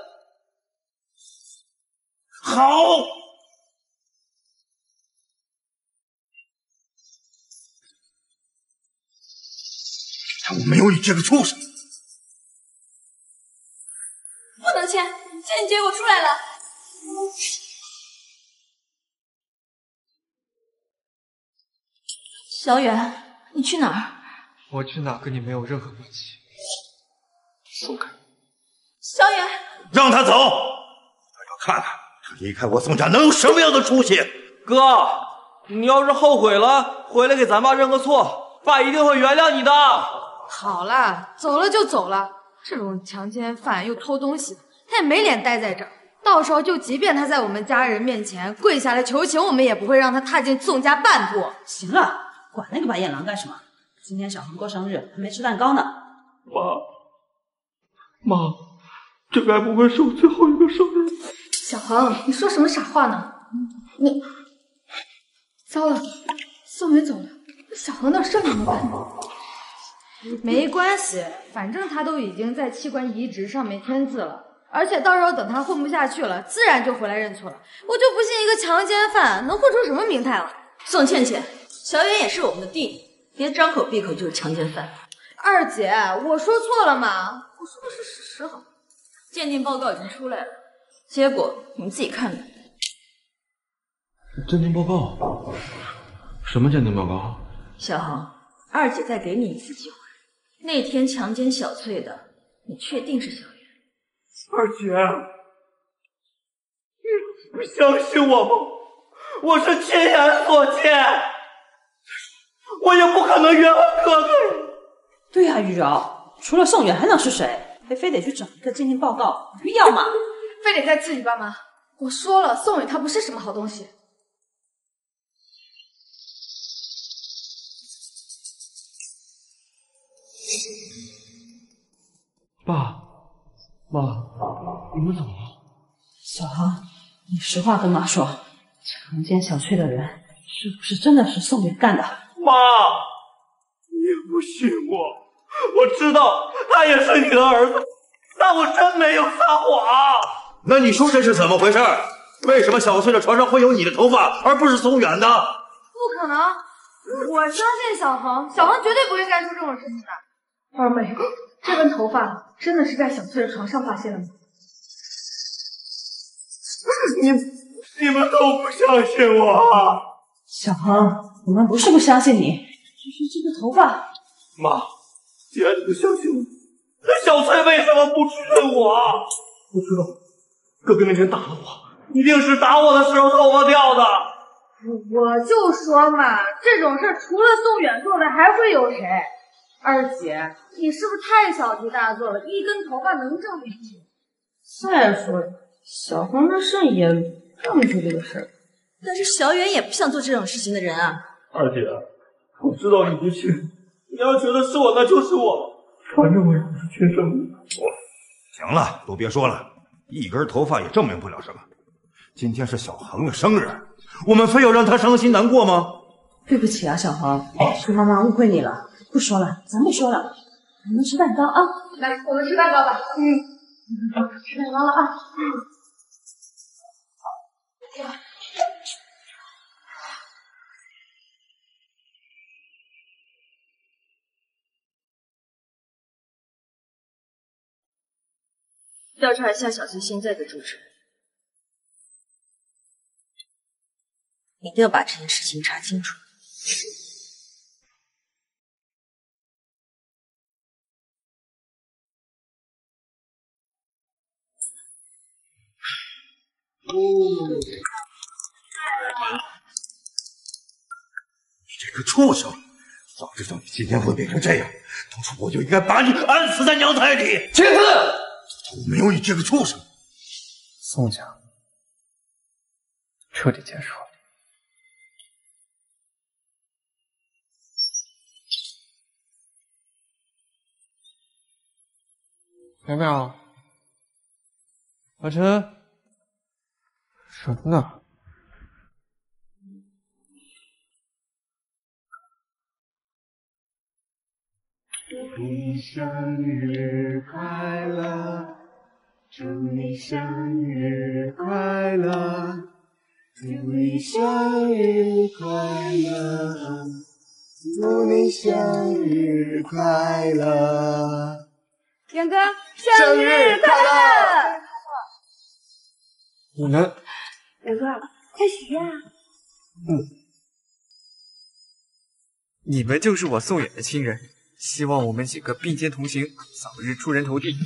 好。但我没有你这个畜生。 不能签，签结果出来了。 小远，你去哪儿？ 我去哪跟你没有任何关系。松开。 小远， 让他走，我要看看他离开我宋家能有什么样的出息。 哥，你要是后悔了，回来给咱爸认个错，爸一定会原谅你的。 好了，走了就走了。这种强奸犯又偷东西的，他也没脸待在这儿。到时候就即便他在我们家人面前跪下来求情，我们也不会让他踏进宋家半步。 行了，管那个白眼狼干什么？今天小恒过生日，还没吃蛋糕呢。 妈，这该不会是我最后一个生日？ 小恒，你说什么傻话呢？你糟了，宋伟走了，小恒那事怎么办？没关系，反正他都已经在器官移植上面签字了，而且到时候等他混不下去了，自然就回来认错了。我就不信一个强奸犯能混出什么名堂来。 宋倩倩，小远也是我们的弟弟，别张口闭口就是强奸犯。 二姐，我说错了吗？我说的是事实好。 鉴定报告已经出来了，结果你们自己看看。 鉴定报告？什么鉴定报告？ 小恒，二姐再给你一次机会。那天强奸小翠的，你确定是小袁？ 二姐， 不相信我吗？我是亲眼所见，我也不可能冤枉哥哥。 对呀，玉瑶，除了宋远还能是谁？还非得去找一个进行报告，有必要吗？ 非得再刺激爸妈？我说了，宋远他不是什么好东西。 爸妈，你们怎么了？ 小航，你实话跟妈说，强奸小翠的人是不是真的是宋远干的？ 妈，你也不信我，我知道他也是你的儿子，但我真没有撒谎。 那你说这是怎么回事？为什么小翠的床上会有你的头发，而不是松远的？ 不可能，我相信小恒，小恒绝对不会干出这种事情的。二妹，这根头发真的是在小翠的床上发现的吗？ 你们都不相信我。 小恒，我们不是不相信你，只是这个头发。 妈，既然你不相信我，那小翠为什么不吃我？我知道，哥哥那天打了我，一定是打我的时候头发掉的。 我就说嘛，这种事除了宋远做的还会有谁？二姐，你是不是太小题大做了？一根头发能证明什么？ 再说了，小红的肾也干不出这个事儿。 但是小远也不像做这种事情的人啊。 二姐，我知道你不信，你要觉得是我，那就是我，反正我也不是亲生的。 行了，都别说了，一根头发也证明不了什么。今天是小恒的生日，我们非要让他伤心难过吗？ 对不起啊，小恒，是妈妈误会你了。不说了，咱不说了，我们吃蛋糕啊！ 来，我们吃蛋糕吧。 吃蛋糕了啊！ 调查一下小翠现在的住址，一定要把这件事情查清楚。 你这个畜生！早知道你今天会变成这样，当初我就应该把你安死在娘胎里。 茄子， 我没有你这个畜生。 宋家彻底结束了。苗苗，老陈。什么呢？ 祝你生日快乐，祝你生日快乐，祝你生日快乐，祝你生日快乐。 远哥，生日快乐！ 你们。 远哥，快许愿啊！ 你们就是我宋远的亲人，希望我们几个并肩同行，早日出人头地。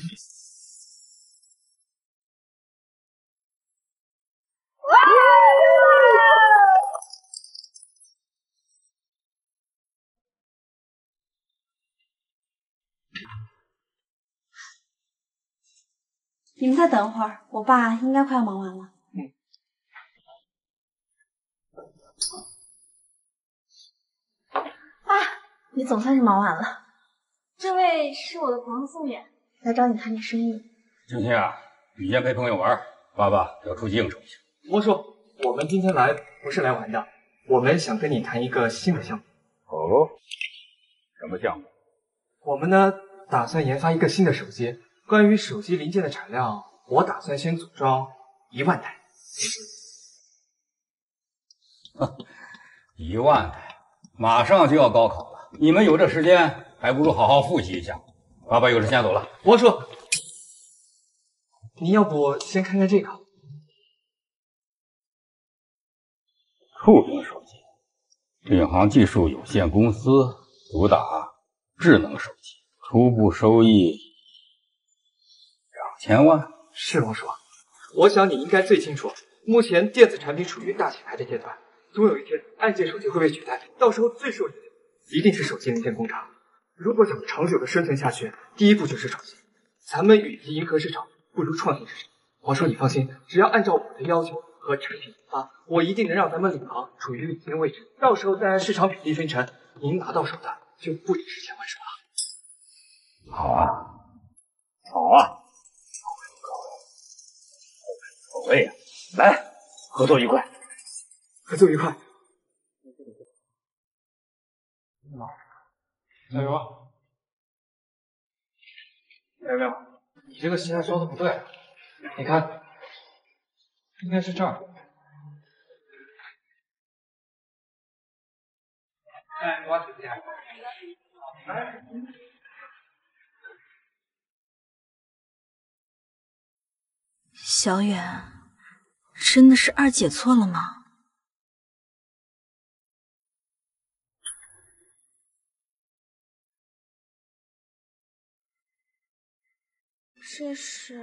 你们再等会儿，我爸应该快要忙完了。你总算是忙完了。 这位是我的朋友宋远， 来找你谈点生意。 今天啊，你先陪朋友玩，爸爸要出去应酬一下。 魔叔，我们今天来不是来玩的，我们想跟你谈一个新的项目。 哦，什么项目？ 我们呢打算研发一个新的手机，关于手机零件的产量，我打算先组装1万台。 1万台，马上就要高考了，你们有这时间，还不如好好复习一下。爸爸有事先走了。 魔叔，你要不先看看这个？ 触屏手机，领航技术有限公司主打智能手机，初步收益2000万。 是魔叔，我想你应该最清楚目前电子产品处于大洗牌的阶段，总有一天按键手机会被取代，到时候最受益的一定是手机零件工厂。如果想长久的生存下去，第一步就是手机。咱们与其迎合市场，不如创新市场。王叔，你放心，只要按照我的要求和产品研发，我一定能让咱们领航处于领先位置。到时候再按市场比例分成，您拿到手的就不只是千万手了。 好啊，好啊，可谓啊！来，合作愉快， 合作愉快。 加油啊！ 没有没有， 你这个膝盖收的不对，你看，应该是这儿。哎，我听见。哎。 小远，真的是二姐错了吗？这是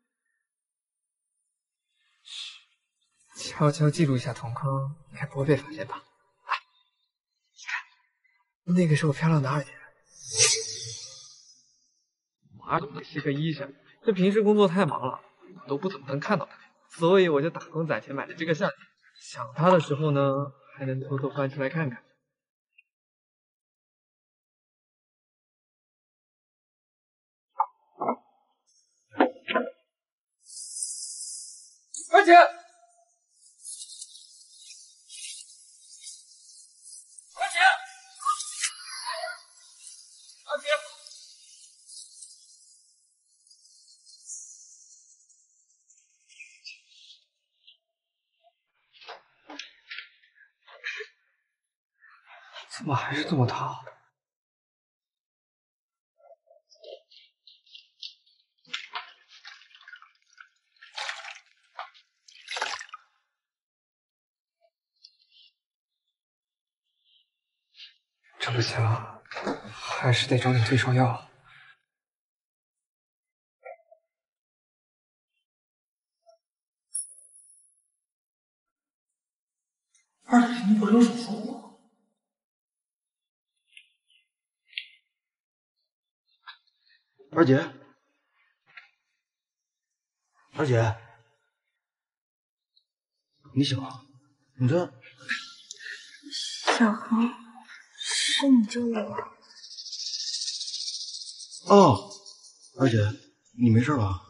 悄悄记录一下瞳孔，应该不会被发现吧？来，你看，那个是我漂亮的二姐。马总的是个医生，这平时工作太忙了，我都不怎么能看到他，所以我就打工攒钱买了这个相机。想他的时候呢，还能偷偷翻出来看看。二姐，二姐，二姐，怎么还是这么烫？这不行，还是得找点退烧药。二姐，你不是有手术吗？ 二姐，二姐，你醒了？你这…… 小恒，是你救了我。 哦，二姐，你没事吧？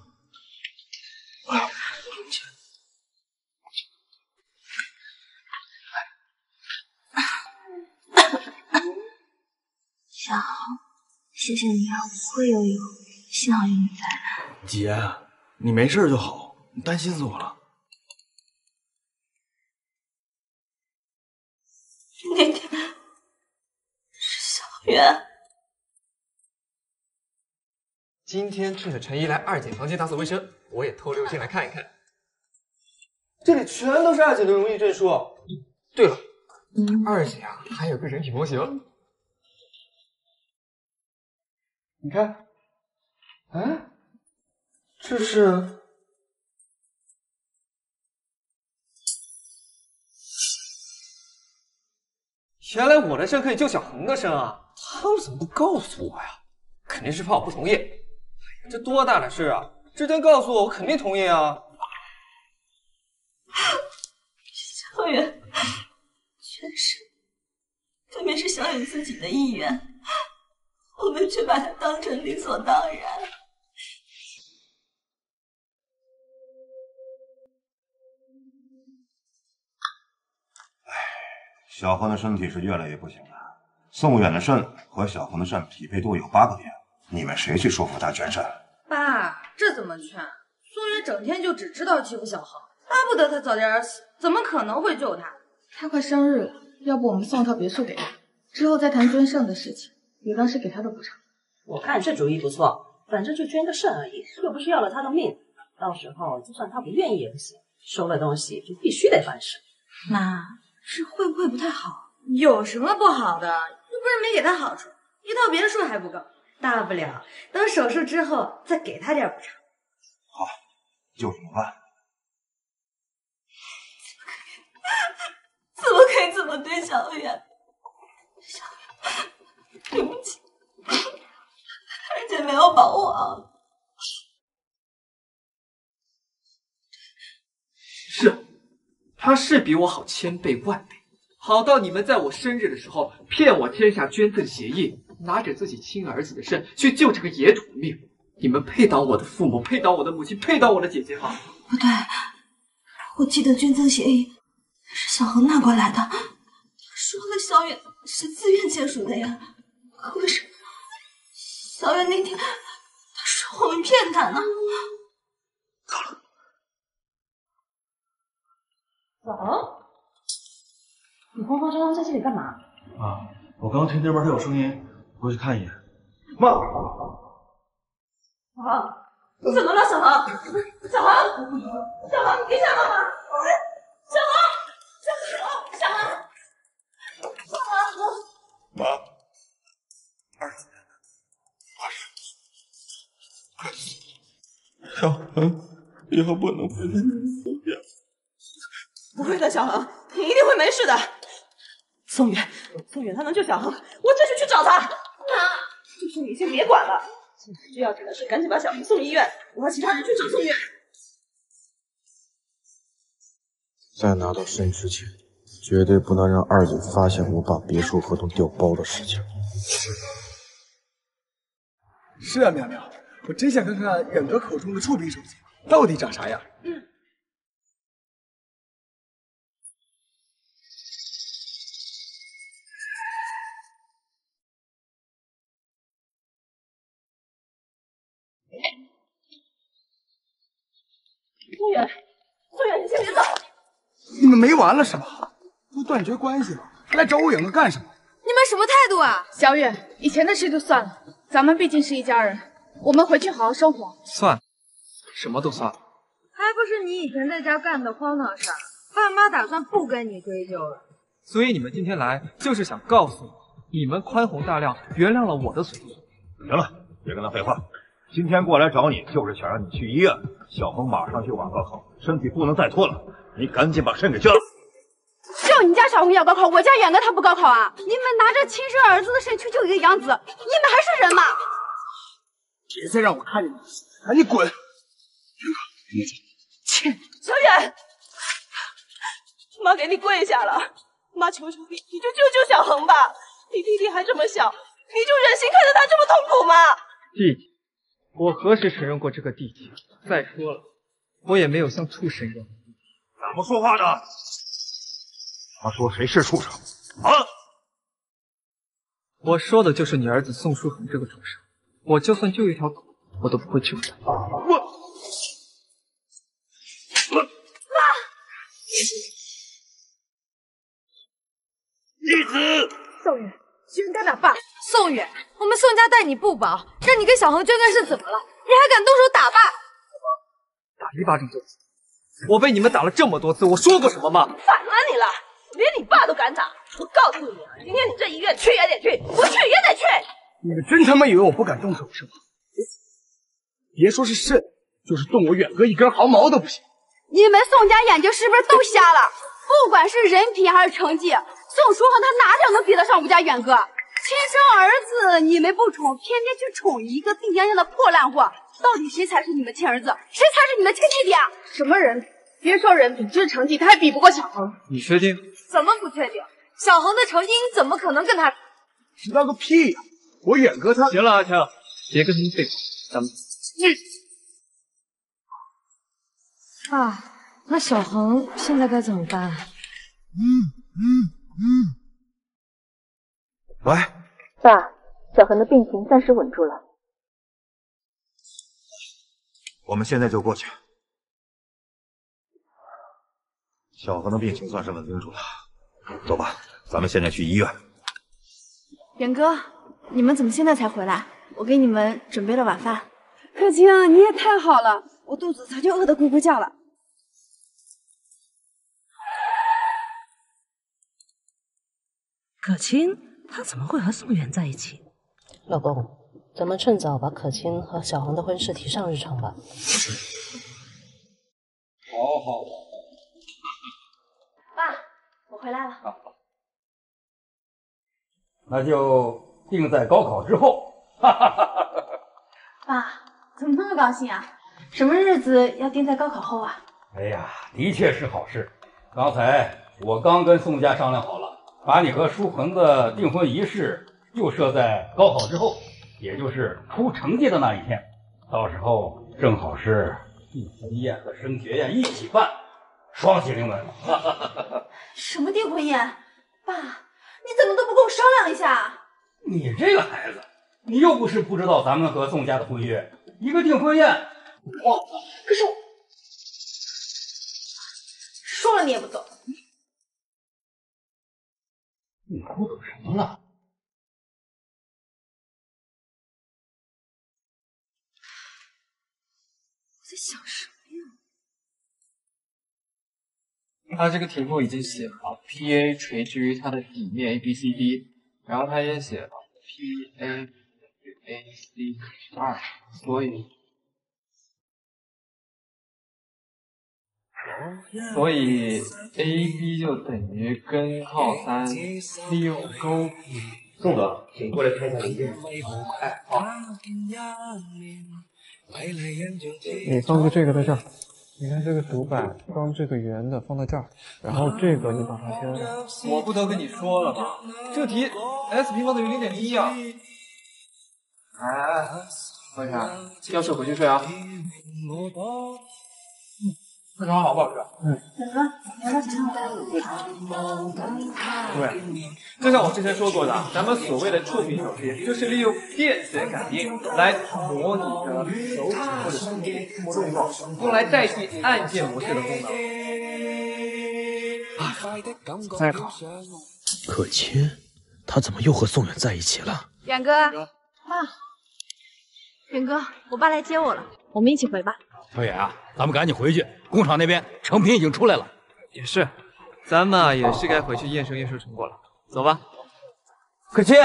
小恒，谢谢你啊，我会游泳，幸好有你在。 姐，你没事就好，你担心死我了。 那天是小远。 今天趁着陈姨来二姐房间打扫卫生，我也偷溜进来看一看。这里全都是二姐的荣誉证书。对了，二姐啊，还有个人体模型。你看，哎，这是原来我的肾可以救小恒的肾啊！他们怎么不告诉我呀？肯定是怕我不同意。哎呀，这多大的事啊！之前告诉我，我肯定同意啊。 小远，全是对面是小远自己的意愿，我们却把他当成理所当然。 小恒的身体是越来越不行了。宋远的肾和小恒的肾匹配度有8个点，你们谁去说服他捐肾？ 爸，这怎么劝？宋远整天就只知道欺负小恒，巴不得他早点死，怎么可能会救他？ 他快生日了，要不我们送套别墅给他，之后再谈捐肾的事情，也当是给他的补偿。 我看这主意不错，反正就捐个肾而已，又不是要了他的命，到时候就算他不愿意也不行，收了东西就必须得反噬。 妈，这会不会不太好？ 有什么不好的？又不是没给他好处，一套别墅还不够，大不了等手术之后再给他点补偿。 好，就这么办。 以这么对小远。小远，对不起，而且没有保护好。 是，他是比我好千倍万倍，好到你们在我生日的时候骗我签下捐赠协议，拿着自己亲儿子的肾去救这个野土命。你们配当我的父母，配当我的母亲，配当我的姐姐吗？ 不对，我记得捐赠协议是小恒拿过来的，他说了小远是自愿签署的呀。可是小远那天他说我们骗他呢。 小恒，你慌慌张张在这里干嘛？ 啊，我刚听那边还有声音，过去看一眼。妈， 小恒，你怎么了？小恒，小恒，小恒，你别吓妈妈！小恒，小恒，小恒， 妈，儿子，快死！小恒以后不能陪在你身边。 不会的，小恒，你一定会没事的。宋远，他能救小恒，我这就去找他。这事你先别管了，现在最要紧的是赶紧把小恒送医院，我和其他人去找宋远。 在拿到肾之前，绝对不能让二姐发现我把别墅合同调包的事情。 是啊，苗苗，我真想看看远哥口中的触屏手机到底长啥样。 宋远，你先别走。 你们没完了是吧？都断绝关系了，还来找我远哥干什么？ 你们什么态度啊？小远，以前的事就算了，咱们毕竟是一家人，我们回去好好生活。 算了，什么都算了。 还不是你以前在家干的荒唐事儿，爸妈打算不跟你追究了。 所以你们今天来就是想告诉我，你们宽宏大量，原谅了我的所作。 行了，别跟他废话。今天过来找你，就是想让你去医院。小恒马上就晚高考，身体不能再拖了，你赶紧把肾给捐了。 就你家小红要高考，我家远哥他不高考啊？你们拿着亲生儿子的肾去救一个养子，你们还是人吗？ 别再让我看见你，赶紧滚！远哥，你走。 切，小远，妈给你跪下了，妈求求你，你就救救小恒吧！你弟弟还这么小，你就忍心看着他这么痛苦吗？ 弟弟，我何时承认过这个弟弟？再说了，我也没有像畜生一样。 怎么说话的？他说谁是畜生？啊！ 我说的就是你儿子宋书恒这个畜生。我就算救一条狗，我都不会救他。 义子， 宋远，居然敢打爸！宋远，我们宋家待你不薄，让你跟小恒捐赠是怎么了？你还敢动手打爸？ 打一巴掌就死。我被你们打了这么多次，我说过什么吗？ 反了你了，连你爸都敢打！我告诉你，今天你这医院去也得去，不去也得去！ 你们真他妈以为我不敢动手是吗？别说是肾，就是动我远哥一根毫毛都不行。 你们宋家眼睛是不是都瞎了？不管是人品还是成绩，宋书恒他哪点能比得上我们家远哥？亲生儿子你们不宠，偏偏去宠一个病殃殃的破烂货，到底谁才是你们亲儿子，谁才是你们亲弟弟啊？ 什么人品？别说人品，就是成绩他还比不过小恒。 你确定？ 怎么不确定？小恒的成绩你怎么可能跟他？ 知道个屁呀！我远哥他…… 行了，阿强，别跟他们废话，咱们走。 爸，那小恒现在该怎么办？ 喂， 爸，小恒的病情暂时稳住了。 我们现在就过去。小恒的病情算是稳定住了，走吧，咱们现在去医院。 远哥，你们怎么现在才回来？我给你们准备了晚饭。 可清，你也太好了，我肚子早就饿得咕咕叫了。 可清，她怎么会和宋远在一起？老公，咱们趁早把可清和小恒的婚事提上日程吧。 好。 爸，我回来了。 那就定在高考之后。哈哈哈哈！ 爸，怎么那么高兴啊？什么日子要定在高考后啊？ 哎呀，的确是好事。刚才我刚跟宋家商量好了，把你和舒恒的订婚仪式就设在高考之后，也就是出成绩的那一天。到时候正好是订婚宴和升学宴一起办，双喜临门。 什么订婚宴？爸，你怎么都不跟我商量一下？ 你这个孩子，你又不是不知道咱们和宋家的婚约，一个订婚宴， 可是我说了你也不走。 你不懂什么了？ 我在想什么呀？ 他这个题目已经写了 ，PA 垂直于它的底面 ABCD， 然后他也写了 PA AC2， 所以 AB 就等于根号3，利用勾。 宋哥，请过来看一下文件。 哎，好。你放个这个在这儿，你看这个主板装这个圆的放在这儿，然后这个你把它先……我不都跟你说了吗？这题 S 平方等于0.1啊！哎，放下，教室回去睡啊。课程好不好吃？ 怎么了？你要让学生待对，就像我之前说过的，咱们所谓的触屏手机，就是利用电学感应来模拟的手指或者身体触摸动作，用来代替按键模式的功能。再考。 可亲，他怎么又和宋远在一起了？ 远哥，妈，远哥，我爸来接我了，我们一起回吧。 小野啊，咱们赶紧回去，工厂那边成品已经出来了。 也是，咱们啊也是该回去验收成果了。走吧。 可亲，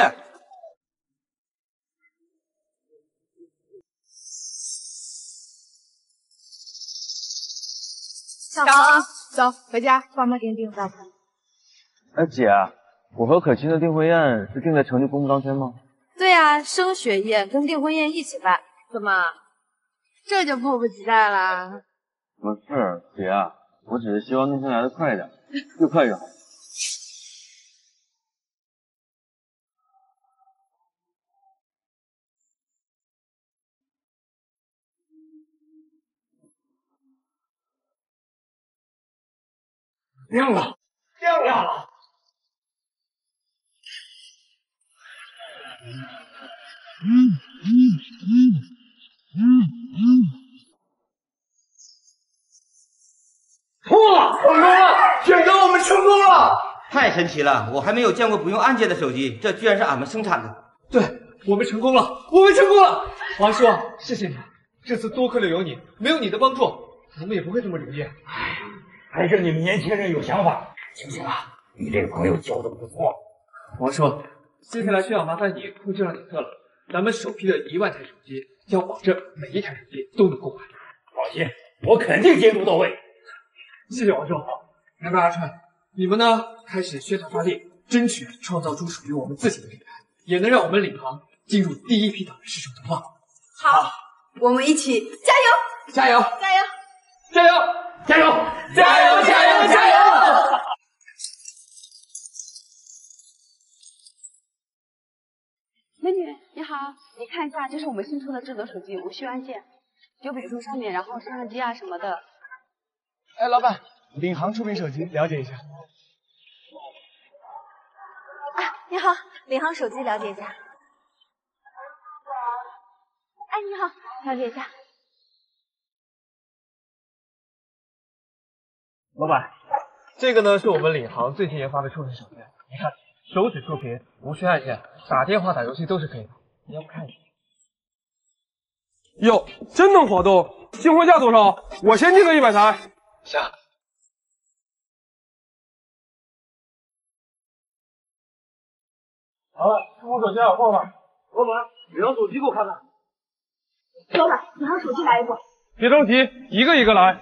小航，走，回家，爸妈给你订早餐。 哎，姐，我和可亲的订婚宴是定在成绩公布当天吗？ 对啊，升学宴跟订婚宴一起办，怎么？这就迫不及待啦！ 不是，姐，我只是希望那天来的快一点，越快越好。 亮了，亮了！ 错了，成功了！选哥，我们成功了！ 太神奇了，我还没有见过不用按键的手机，这居然是俺们生产的。 对，我们成功了，我们成功了！王叔，谢谢你，这次多亏了有你，没有你的帮助，我们也不会这么留意。 还是你们年轻人有想法。青青啊，你这个朋友交的不错。 王叔，接下来需要麻烦你控制上检测了。咱们首批的1万台手机，要保证每一台手机都能购买。 放心，我肯定监督到位。 谢谢王叔。来吧，阿川，你们呢开始宣传发力，争取创造出属于我们自己的品牌，也能让我们领航进入第一批的市场投放。 好，我们一起加油！ 加油！ 加油！ 加油！ 加油！ 加油！加油！加油！ 美女你好，你看一下，这是我们新出的智能手机，无需按键，就比如说上面，然后摄像机啊什么的。 哎，老板，领航触屏手机了解一下。 你好，领航手机了解一下。 哎，你好，了解一下。 老板，这个呢是我们领航最近研发的触屏手机，你看，手指触屏，无需按键，打电话、打游戏都是可以的。你要不看一下？ 哟，真能活动！新货价多少？我先订个100台。 行。 好了，出手手机有货吗？老板，领航手机给我看看。 老板，领航手机来一部。 别着急，一个一个来。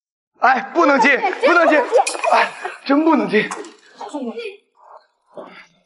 哎，不能进，不能进！哎，真不能进。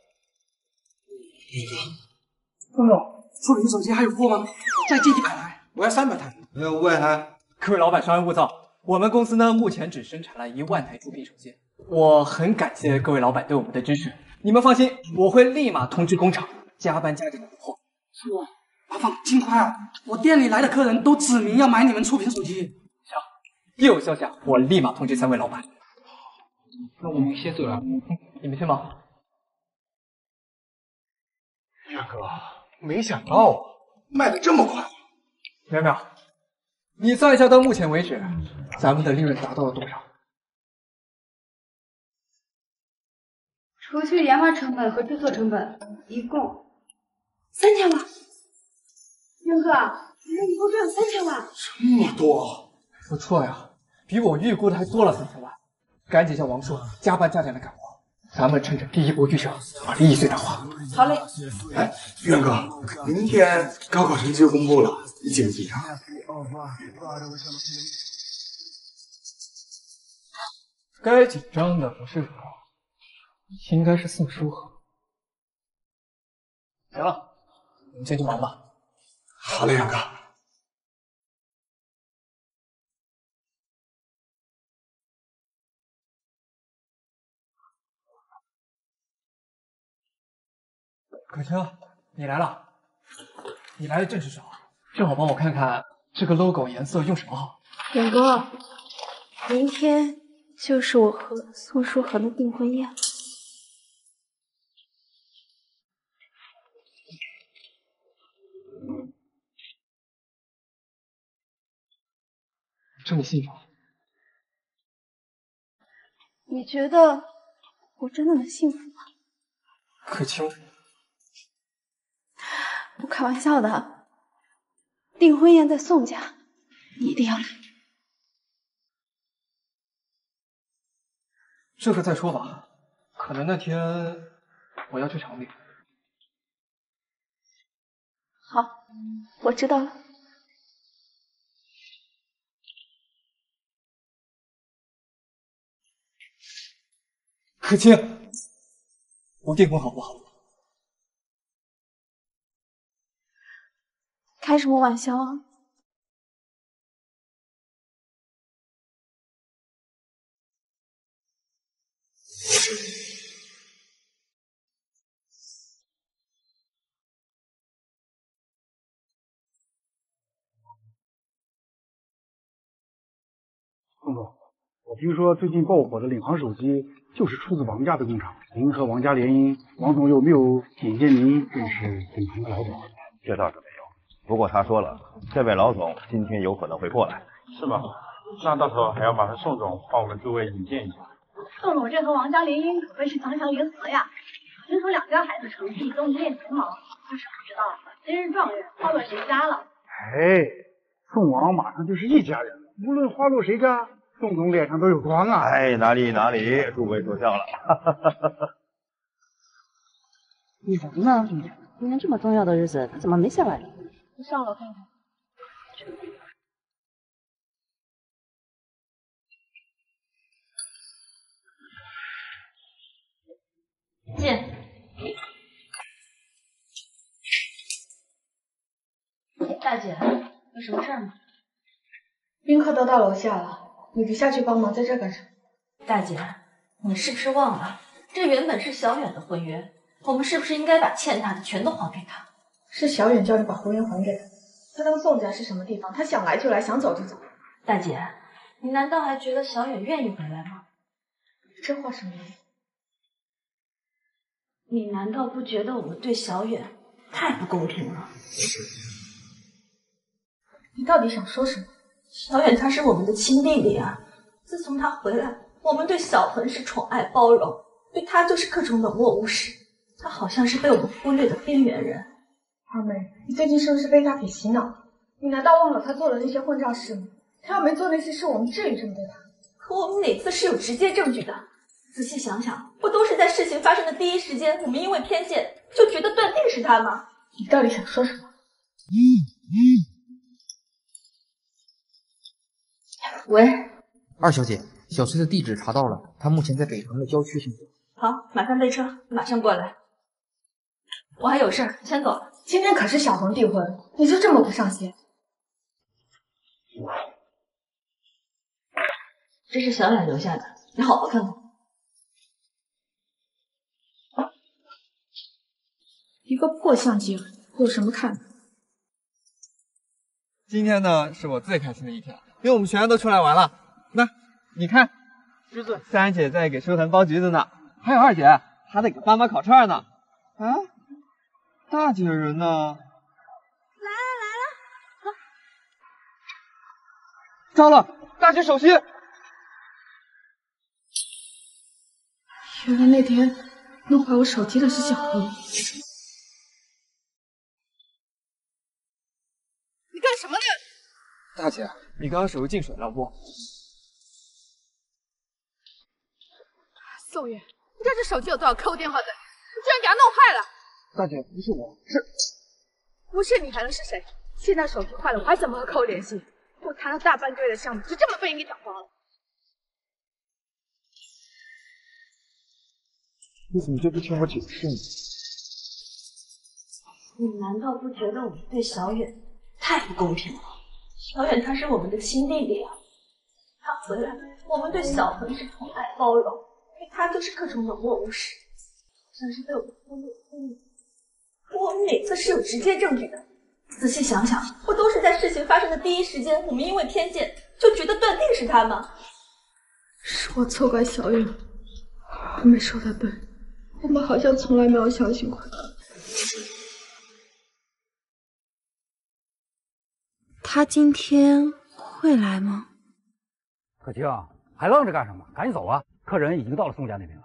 云哥，宋总，触屏手机还有货吗？再进100台，我要300台。 没有500台。 各位老板稍安勿躁，我们公司呢目前只生产了1万台触屏手机。我很感谢各位老板对我们的支持，你们放心，我会立马通知工厂加班加点的补货。 是啊，阿放，尽快啊！我店里来的客人都指明要买你们触屏手机。 行，一有消息啊，我立马通知3位老板。 那我们先走了。 你们去忙。 岳哥，没想到啊， 卖的这么快。 苗苗，你算一下到目前为止，咱们的利润达到了多少？ 除去研发成本和制作成本，一共3000万。岳哥，你们一共赚了3000万， 这么多， 不错呀，比我预估的还多了3000万。赶紧叫王叔加班加点的赶货，咱们趁着第一波预热，把利益最大化。 好嘞。 哎，岳哥，明天高考成绩就公布了，你紧不紧张？ 该紧张的不是我，应该是宋书恒。行了，我们先去忙吧。 好嘞，岳哥。 可清，你来了，你来的正是时候，正好帮我看看这个 logo 颜色用什么好。 远哥，明天就是我和宋书恒的订婚宴。 这么幸福？ 你觉得我真的能幸福吗？ 可清。 不开玩笑的，订婚宴在宋家，你一定要来。 这个再说吧，可能那天我要去厂里。 好，我知道了。 可清，我订婚好不好？ 开什么玩笑啊！ 宋总，我听说最近爆火的领航手机就是出自王家的工厂，您和王家联姻，王总有没有引荐您认识领航的老总？ 这倒是没有。不过他说了，这位老总今天有可能会过来。 是吗？那到时候还要麻烦宋总帮我们诸位引荐一下。 宋总这和王家联姻可谓是强强联合呀。听说2家孩子成绩都一面前茅，可是不知道今日状元花落谁家了？ 哎，宋王马上就是一家人了，无论花落谁家，宋总脸上都有光啊！ 哎，哪里，诸位说笑了。 你人呢？今天这么重要的日子，他怎么没下来？ 上楼看看。进。大姐，有什么事吗？ 宾客都到楼下了，你不下去帮忙，在这干什么？ 大姐，你是不是忘了，这原本是小远的婚约，我们是不是应该把欠他的全都还给他？ 是小远叫你把婚约还给他。他当宋家是什么地方？他想来就来，想走就走。 大姐，你难道还觉得小远愿意回来吗？ 这话什么意思？ 你难道不觉得我们对小远太不公平了？ 你到底想说什么？ 小远他是我们的亲弟弟啊！自从他回来，我们对小屯是宠爱包容，对他就是各种冷漠无视。他好像是被我们忽略的边缘人。 二妹，你最近是不是被他给洗脑了？你难道忘了他做了那些混账事吗？他要没做那些事，我们至于这么对他？ 可我们哪次是有直接证据的？仔细想想，不都是在事情发生的第一时间，我们因为偏见就觉得断定是他吗？ 你到底想说什么？ 喂， 二小姐，小崔的地址查到了，他目前在北城的郊区生活。 好，马上备车，马上过来。 我还有事儿，先走了。 今天可是小恒订婚，你就这么不上心？ 这是小冉留下的，你好好看看。 一个破相机有什么看的？ 今天呢是我最开心的一天，因为我们全员都出来玩了。那你看，橘子，三姐在给舒腾剥橘子呢，还有二姐还得给爸妈烤串呢。啊，大姐人呢？来了。糟了，大姐手机！ 原来那天弄坏我手机的是小恒。 你干什么呢？ 大姐，你刚刚手机进水了不？ 宋远，你看这手机有多少客户电话在，你居然给他弄坏了！ 大姐，不是我， 不是你还能是谁？现在手机坏了，我还怎么和客户联系？我谈了大半个月的项目，就这么被你给搅黄了。 你怎么就不听我解释呢？ 你难道不觉得我们对小远太不公平了？小远他是我们的亲弟弟啊，他回来，我们对小恒是宠爱包容，对他就是各种冷漠无视，像是被我们忽略。我们每次是有直接证据的，仔细想想，不都是在事情发生的第一时间，我们因为偏见就觉得断定是他吗？ 是我错怪小远，我没说他对，我们好像从来没有相信过他。 他今天会来吗？ 可清，还愣着干什么？赶紧走啊！客人已经到了宋家那边了。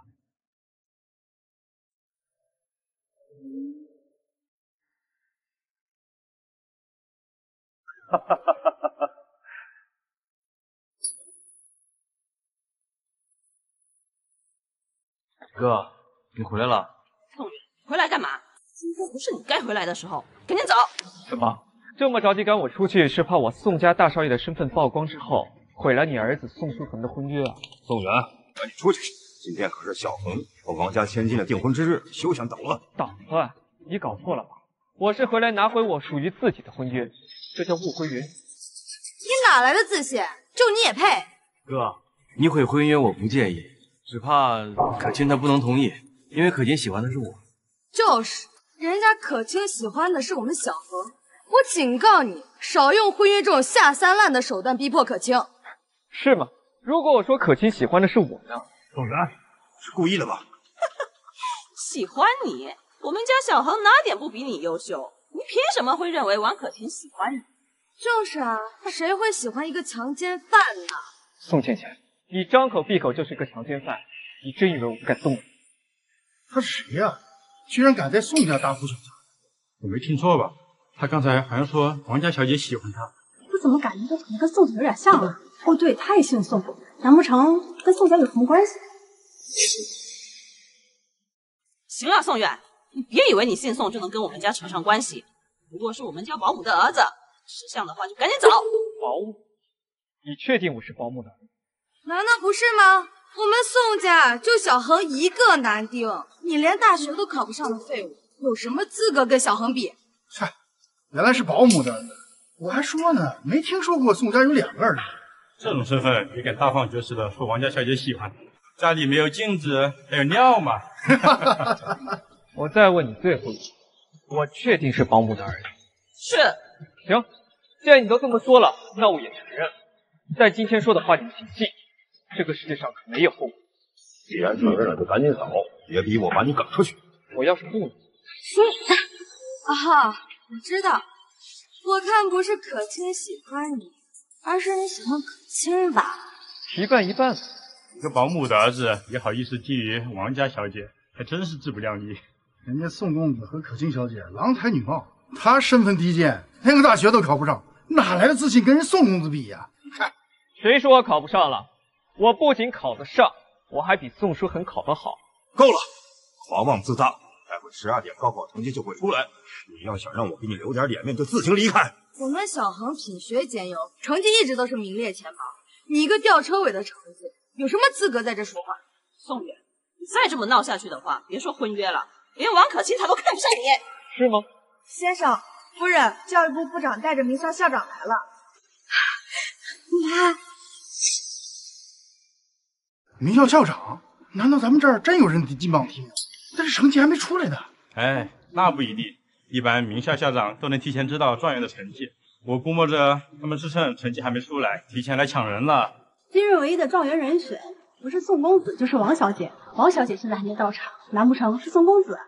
哈哈哈哈哈！ 哥，你回来了。 宋远，回来干嘛？今天不是你该回来的时候，赶紧走！ 什么？这么着急赶我出去，是怕我宋家大少爷的身份曝光之后，毁了你儿子宋书恒的婚约啊？ 宋远，赶紧出去！今天可是小恒和王家千金的订婚之日，休想捣乱！ 捣乱？你搞错了吧？我是回来拿回我属于自己的婚约，这叫物归原。 你哪来的自信？就你也配？ 哥，你毁婚约我不介意，只怕可清她不能同意，因为可清喜欢的是我。 就是，人家可清喜欢的是我们小恒。我警告你，少用婚约这种下三滥的手段逼迫可清。 是吗？如果我说可清喜欢的是我呢？ 宋源，是故意的吧？ 喜欢你？我们家小恒哪点不比你优秀？你凭什么会认为王可清喜欢你？ 就是啊，谁会喜欢一个强奸犯呢？ 宋倩倩，你张口闭口就是个强奸犯，你真以为我不敢动你？ 他是谁呀？居然敢在宋家大呼小叫！我没听错吧？他刚才好像说王家小姐喜欢他。 我怎么感觉他长得跟宋姐有点像啊？哦，对，他也姓宋，难不成跟宋家有什么关系？ 行了，宋远，你别以为你姓宋就能跟我们家扯上关系。不过是我们家保姆的儿子，识相的话就赶紧走。 保姆？你确定我是保姆的儿子？ 难道不是吗？我们宋家就小恒一个男丁，你连大学都考不上的废物，有什么资格跟小恒比？ 嗨，原来是保姆的儿子，我还说呢，没听说过宋家有2个儿子。 这种身份也敢大放厥词的说王家小姐喜欢，家里没有镜子还有尿吗？ 我再问你最后一句，我确定是保姆的儿子。 是。 行，既然你都这么说了，那我也承认。但今天说的话你谨记，这个世界上可没有后果。 既然承认了，就赶紧走，别逼我把你赶出去。 我要是不能。 啊，我知道，我看不是可清喜欢你，而是你喜欢可清吧？ 一半一半。 一个保姆的儿子也好意思觊觎王家小姐，还真是自不量力。 人家宋公子和可清小姐郎才女貌，他身份低贱，连个大学都考不上，哪来的自信跟人宋公子比呀？看， 谁说我考不上了？我不仅考得上，我还比宋书恒考得好。 够了，狂妄自大！待会12点高考成绩就会出来，你要想让我给你留点脸面，就自行离开。 我们小恒品学兼优，成绩一直都是名列前茅。你一个吊车尾的成绩，有什么资格在这说话？ 宋远，你再这么闹下去的话，别说婚约了， 连王可卿他都看不上你， 是吗？ 先生、夫人，教育部部长带着名校校长来了。妈， 名校校长？难道咱们这儿真有人金榜题名？但是成绩还没出来呢。 哎，那不一定，一般名校校长都能提前知道状元的成绩。我估摸着他们是趁成绩还没出来，提前来抢人了。 今日唯一的状元人选，不是宋公子就是王小姐。王小姐现在还没到场，难不成是宋公子？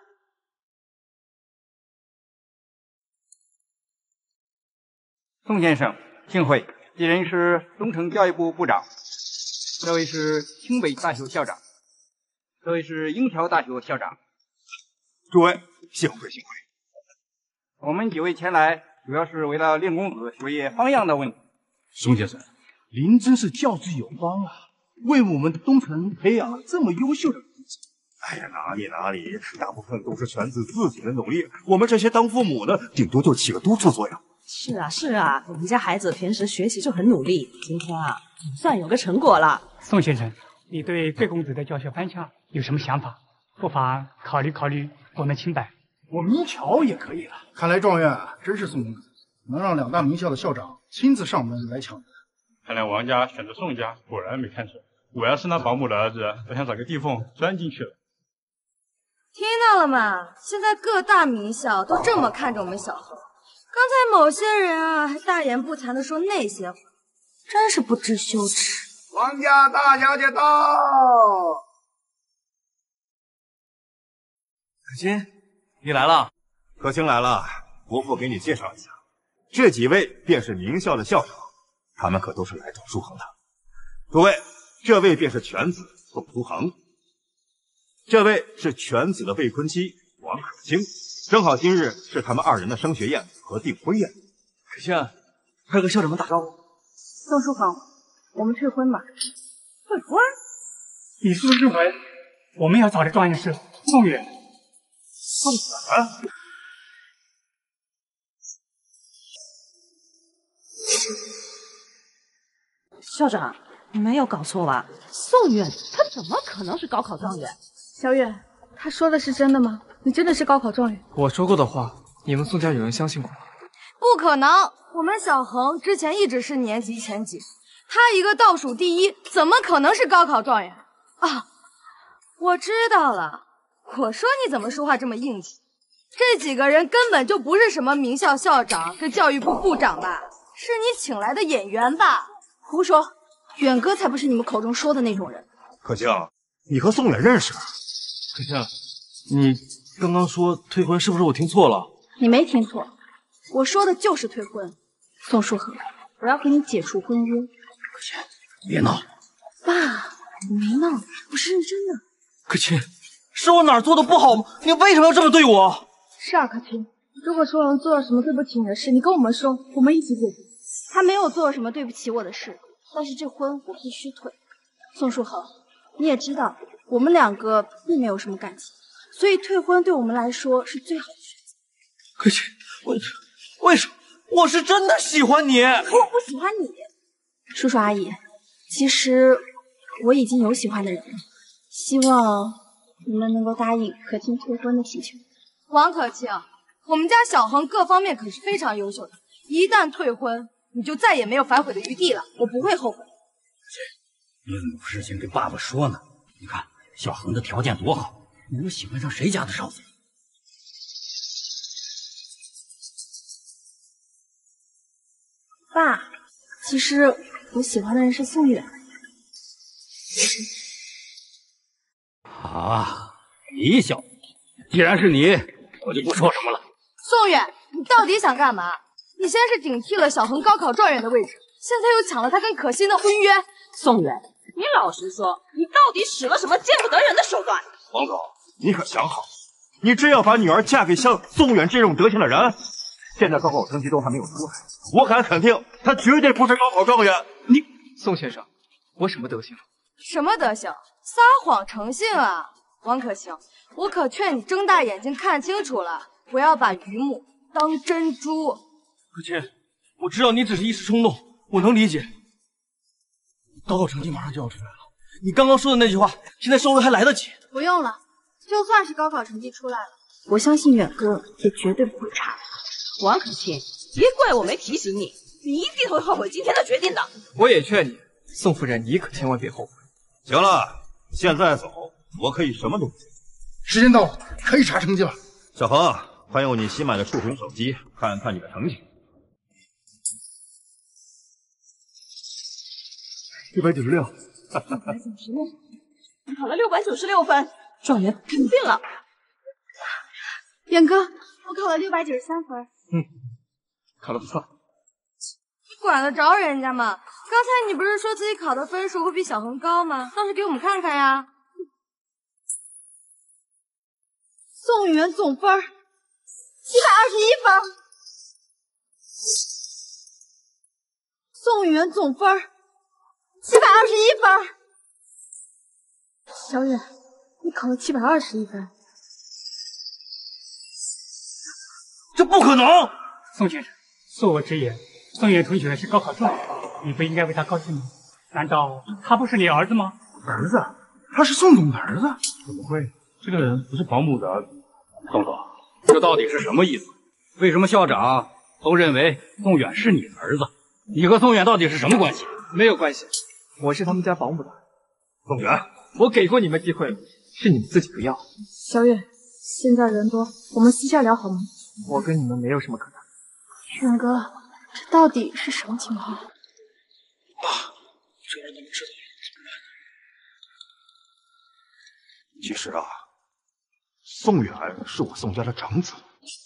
宋先生，幸会，鄙人是东城教育部部长，这位是清北大学校长，这位是英条大学校长。 诸位，幸会幸会。 我们几位前来，主要是为了令公子学业方向的问题。 宋先生，您真是教之有方啊，为我们的东城培养了这么优秀的人才。 哎呀，哪里，大部分都是全子自己的努力，我们这些当父母的，顶多就起个督促作用。 是啊，我们家孩子平时学习就很努力，今天啊，算有个成果了。 宋先生，你对贵公子的教学方向有什么想法？不妨考虑考虑我们清白。 我们一条也可以了。看来状元啊，真是宋公子，能让2大名校的校长亲自上门来抢人。 看来王家选择宋家果然没看错，我要是那保姆的儿子，我想找个地缝钻进去了。 听到了吗？现在各大名校都这么看着我们小恒，刚才某些人啊还大言不惭的说那些话，真是不知羞耻。 王家大小姐到。 可卿，你来了。 可卿来了，伯父给你介绍一下，这几位便是名校的校长，他们可都是来找舒恒的。诸位，这位便是犬子宋书恒，这位是犬子的未婚妻王可卿，正好今日是他们2人的升学宴和订婚宴。 可卿，快和校长们打招呼。 宋书恒，我们退婚吧。 退婚？ 你是不是认为我们要找的状元是宋远？ 宋远？ 校长，你没有搞错吧？宋远他怎么可能是高考状元？ 小远，他说的是真的吗？你真的是高考状元？ 我说过的话，你们宋家有人相信过吗？ 不可能，我们小恒之前一直是年级前几，他一个倒数第一，怎么可能是高考状元啊？我知道了，我说你怎么说话这么硬气？这几个人根本就不是什么名校校长跟教育部部长吧？是你请来的演员吧？ 胡说，远哥才不是你们口中说的那种人。 可卿，你和宋远认识？ 可卿，你刚刚说退婚，是不是我听错了？ 你没听错，我说的就是退婚。宋书恒，我要和你解除婚约。 可卿，别闹。 爸，我没闹，我是认真的。 可卿，是我哪儿做的不好吗？你为什么要这么对我？ 是啊，可卿，如果说我做了什么对不起你的事，你跟我们说，我们一起解决。他没有做什么对不起我的事，但是这婚我必须退。宋书恒，你也知道，我们2个并没有什么感情，所以退婚对我们来说是最好的选择。 可卿，为什么？我是真的喜欢你。 我不喜欢你。叔叔阿姨，其实我已经有喜欢的人了，希望你们能够答应可卿退婚的请求。 王可卿，我们家小恒各方面可是非常优秀的，一旦退婚，你就再也没有反悔的余地了，我不会后悔。 你怎么不事先跟爸爸说呢？你看小恒的条件多好，你能喜欢上谁家的少妇？ 爸，其实我喜欢的人是宋远。 啊，你小子，既然是你，我就不说什么了。 宋远，你到底想干嘛？你先是顶替了小恒高考状元的位置，现在又抢了他跟可心的婚约。 宋远，你老实说，你到底使了什么见不得人的手段？ 王总，你可想好，你真要把女儿嫁给像宋远这种德行的人？现在高考成绩都还没有出来，我敢肯定，他绝对不是高考状元。 你，宋先生，我什么德行？ 什么德行？撒谎成性啊！王可卿，我可劝你睁大眼睛看清楚了，不要把榆木当珍珠。 可卿，我知道你只是一时冲动，我能理解。高考成绩马上就要出来了，你刚刚说的那句话，现在收回还来得及。 不用了，就算是高考成绩出来了， 我相信远哥也绝对不会差。 王可卿，别怪我没提醒你，你一定会后悔今天的决定的。 我也劝你，宋夫人，你可千万别后悔。 行了，现在走，我可以什么都不做。 时间到了，可以查成绩了。 小恒，快用你新买的触屏手机看看你的成绩。 696， 你考了696分，状元肯定了。 远哥，我考了693分。 考得不错。 你管得着人家吗？刚才你不是说自己考的分数会比小恒高吗？倒是给我们看看呀。 宋元总分721分。宋元总分721分。 小远，你考了721分。 这不可能！ 宋先生，恕我直言，宋远同学是高考状元，你不应该为他高兴吗？难道他不是你儿子吗？ 儿子？他是宋总的儿子？ 怎么会？这个人不是保姆的儿子。宋总，这到底是什么意思？为什么校长都认为宋远是你的儿子？你和宋远到底是什么关系？ 没有关系，我是他们家保姆的。 宋远， 我给过你们机会了，是你们自己不要。 小远，现在人多，我们私下聊好吗？ 我跟你们没有什么可谈。 远哥，这到底是什么情况？ 爸，这让他们知道了怎么办？ 其实啊，宋远是我宋家的长子。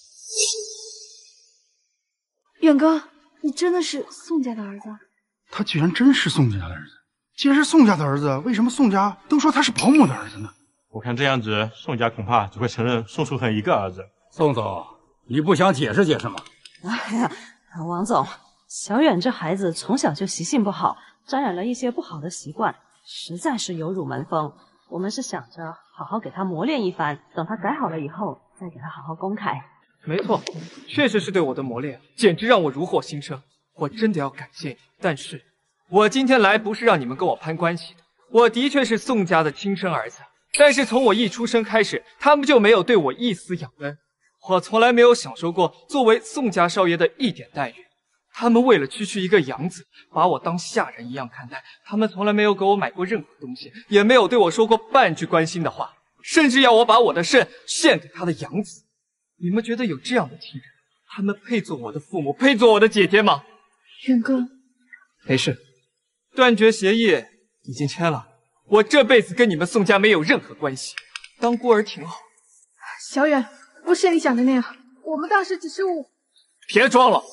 远哥，你真的是宋家的儿子？ 他居然真是宋家的儿子！既然是宋家的儿子，为什么宋家都说他是保姆的儿子呢？ 我看这样子，宋家恐怕只会承认宋书恒一个儿子。 宋总，你不想解释解释吗？ 哎呀，王总，小远这孩子从小就习性不好，沾染了一些不好的习惯，实在是有辱门风。我们是想着好好给他磨练一番，等他改好了以后，再给他好好公开。 没错，确实是对我的磨练，简直让我如获新生。我真的要感谢你，但是我今天来不是让你们跟我攀关系的。我的确是宋家的亲生儿子，但是从我一出生开始，他们就没有对我一丝养恩。我从来没有享受过作为宋家少爷的一点待遇。他们为了区区一个养子，把我当下人一样看待。他们从来没有给我买过任何东西，也没有对我说过半句关心的话，甚至要我把我的肾献给他的养子。你们觉得有这样的亲人，他们配做我的父母，配做我的姐姐吗？ 远哥， 没事，断绝协议已经签了，我这辈子跟你们宋家没有任何关系，当孤儿挺好。 小远，不是你想的那样，我们当时只是别装了，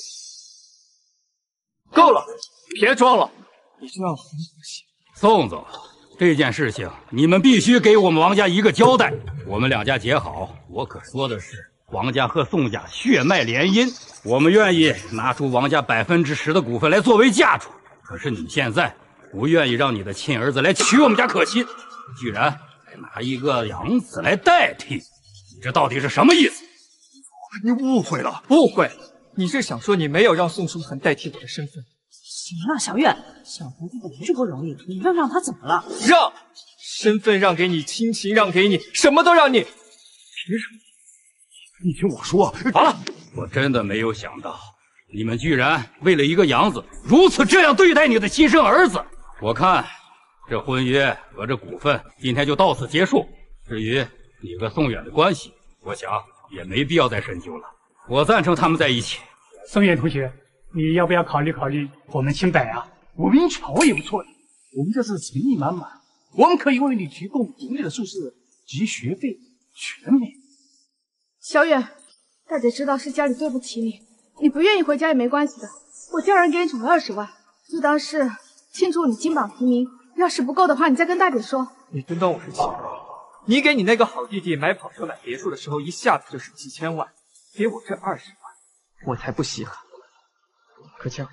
够了，别装了，你就要狠狠些。 宋总，这件事情你们必须给我们王家一个交代。我们两家结好，我可说的是王家和宋家血脉联姻，我们愿意拿出王家10%的股份来作为嫁妆。可是你现在不愿意让你的亲儿子来娶我们家可心，居然还拿一个养子来代替，你这到底是什么意思？ 你误会了，误会。你是想说你没有让宋书恒代替我的身份？ 行了，小远，小红这个不是不容易，你让他怎么了？ 让，身份让给你，亲情让给你，什么都让你，凭什么？ 你听我说， 好了，我真的没有想到你们居然为了一个养子如此这样对待你的亲生儿子。我看这婚约和这股份今天就到此结束。至于你和宋远的关系，我想也没必要再深究了。我赞成他们在一起。 宋远同学，你要不要考虑考虑我们清白啊？ 我们瞧也不错的，我们这是诚意满满，我们可以为你提供独立的宿舍及学费，全免。 小远，大姐知道是家里对不起你，你不愿意回家也没关系的，我叫人给你准了20万，就当是庆祝你金榜题名。要是不够的话，你再跟大姐说。 你真当我是亲人？你给你那个好弟弟买跑车买别墅的时候，一下子就是几千万，给我这20万，我才不稀罕。可清。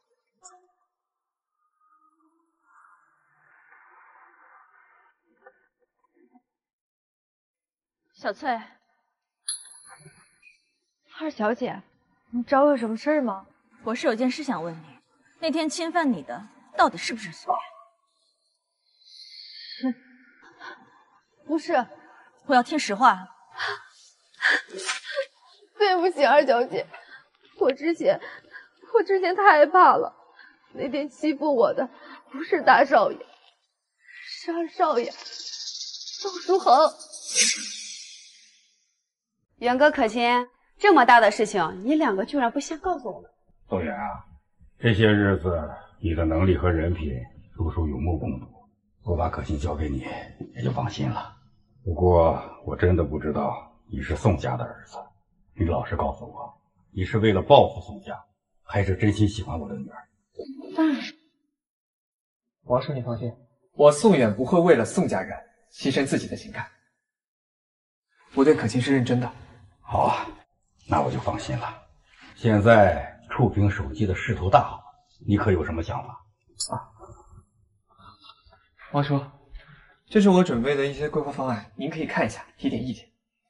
小翠，二小姐， 你找我有什么事吗？ 我是有件事想问你，那天侵犯你的到底是不是宋远？ 不是， 我要听实话。 对不起，二小姐，我之前太害怕了。那天欺负我的不是大少爷，是二少爷宋书恒。 元哥可亲，这么大的事情，你两个居然不先告诉我们。 宋远啊，这些日子你的能力和人品，叔叔有目共睹，我把可心交给你，也就放心了。不过我真的不知道你是宋家的儿子，你老实告诉我，你是为了报复宋家，还是真心喜欢我的女儿？ 爸， 王叔，你放心，我宋远不会为了宋家人牺牲自己的情感。我对可心是认真的。 好啊，那我就放心了。现在触屏手机的势头大好，你可有什么想法？ 王叔，这是我准备的一些规划方案，您可以看一下，提点意见。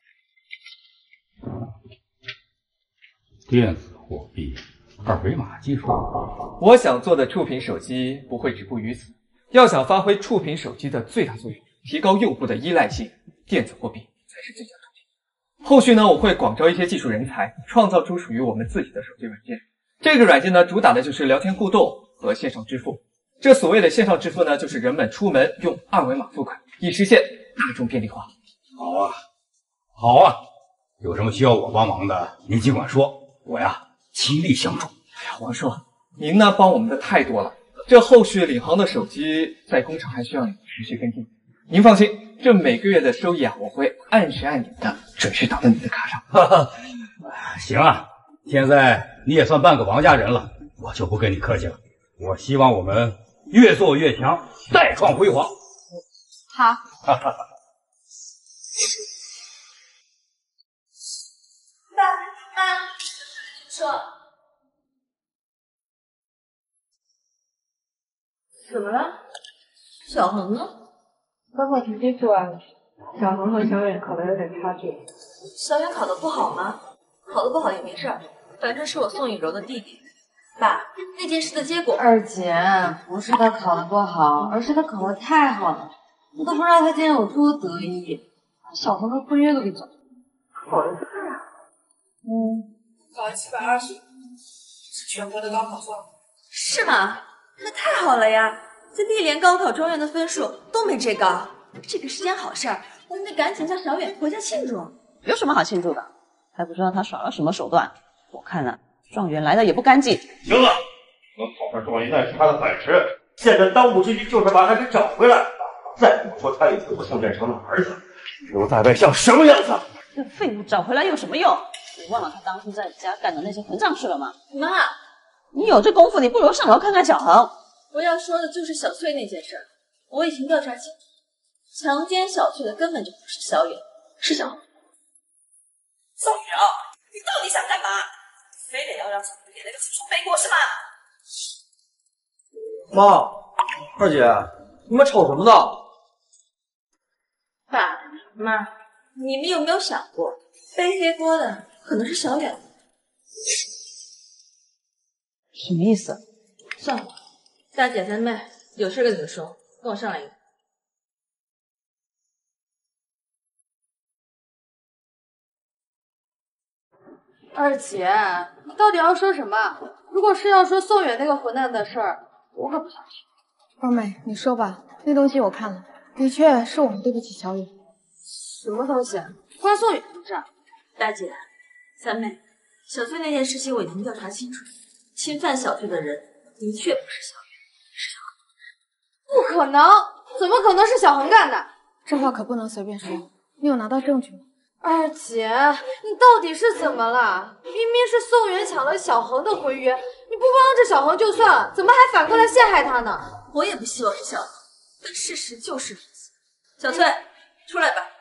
电子货币、二维码技术， 我想做的触屏手机不会止步于此，要想发挥触屏手机的最大作用，提高用户的依赖性，电子货币才是最佳途径。后续呢，我会广招一些技术人才，创造出属于我们自己的手机软件。这个软件呢，主打的就是聊天互动和线上支付。这所谓的线上支付呢，就是人们出门用二维码付款，以实现大众便利化。 好啊，好啊，有什么需要我帮忙的，您尽管说，我呀倾力相助。 哎呀，王叔，您呢帮我们的太多了，这后续领航的手机在工厂还需要你持续跟进。您放心，这每个月的收益啊，我会按时按点的准时打到你的卡上。 哈哈，行啊，现在你也算半个王家人了，我就不跟你客气了。我希望我们越做越强，再创辉煌。 好。 哈哈哈。 妈，说，怎么了？小恒呢？ 高考成绩出来了，小恒和小远考的有点差距。 小远考得不好吗？考得不好也没事儿，反正是我宋雨柔的弟弟。爸，那件事的结果…… 二姐，不是他考得不好，而是他考得太好了，我都不知道他今天有多得意，小恒的婚约都给整。 考得漂亮。 考了720，是全国的高考状元。 是吗？那太好了呀！这历年高考状元的分数都没这高，这可是件好事儿，我们得赶紧叫小远回家庆祝。 有什么好庆祝的？还不知道他耍了什么手段。我看啊，状元来的也不干净。 行了，能考上状元那是他的本事，现在当务之急就是把他给找回来。再不说他也是我宋建成的儿子，留在外像什么样子？ 这废物找回来有什么用？你忘了他当初在你家干的那些混账事了吗？ 妈， 你有这功夫，你不如上楼看看小恒。 我要说的就是小翠那件事，我已经调查清楚，强奸小翠的根本就不是小远，是小恒。 宋雨柔，你到底想干嘛？非得要让小恒给那个畜生背锅是吗？ 妈，二姐，你们吵什么呢？ 爸妈，你们有没有想过，背黑锅的可能是小远？ 什么意思？ 算了，大姐三妹有事跟你们说，跟我上来一个。 二姐，你到底要说什么？如果是要说宋远那个混蛋的事儿，我可不想听。 二妹，你说吧，那东西我看了，的确是我们对不起小远。 什么东西？关宋远的事？ 大姐，三妹，小翠那件事情我已经调查清楚，侵犯小翠的人的确不是小远，是小恒。不可能，怎么可能是小恒干的？ 这话可不能随便说，你有拿到证据吗？ 二姐，你到底是怎么了？明明是宋远抢了小恒的婚约，你不帮着小恒就算了，怎么还反过来陷害他呢？ 我也不希望是小恒，但事实就是如此。小翠，出来吧。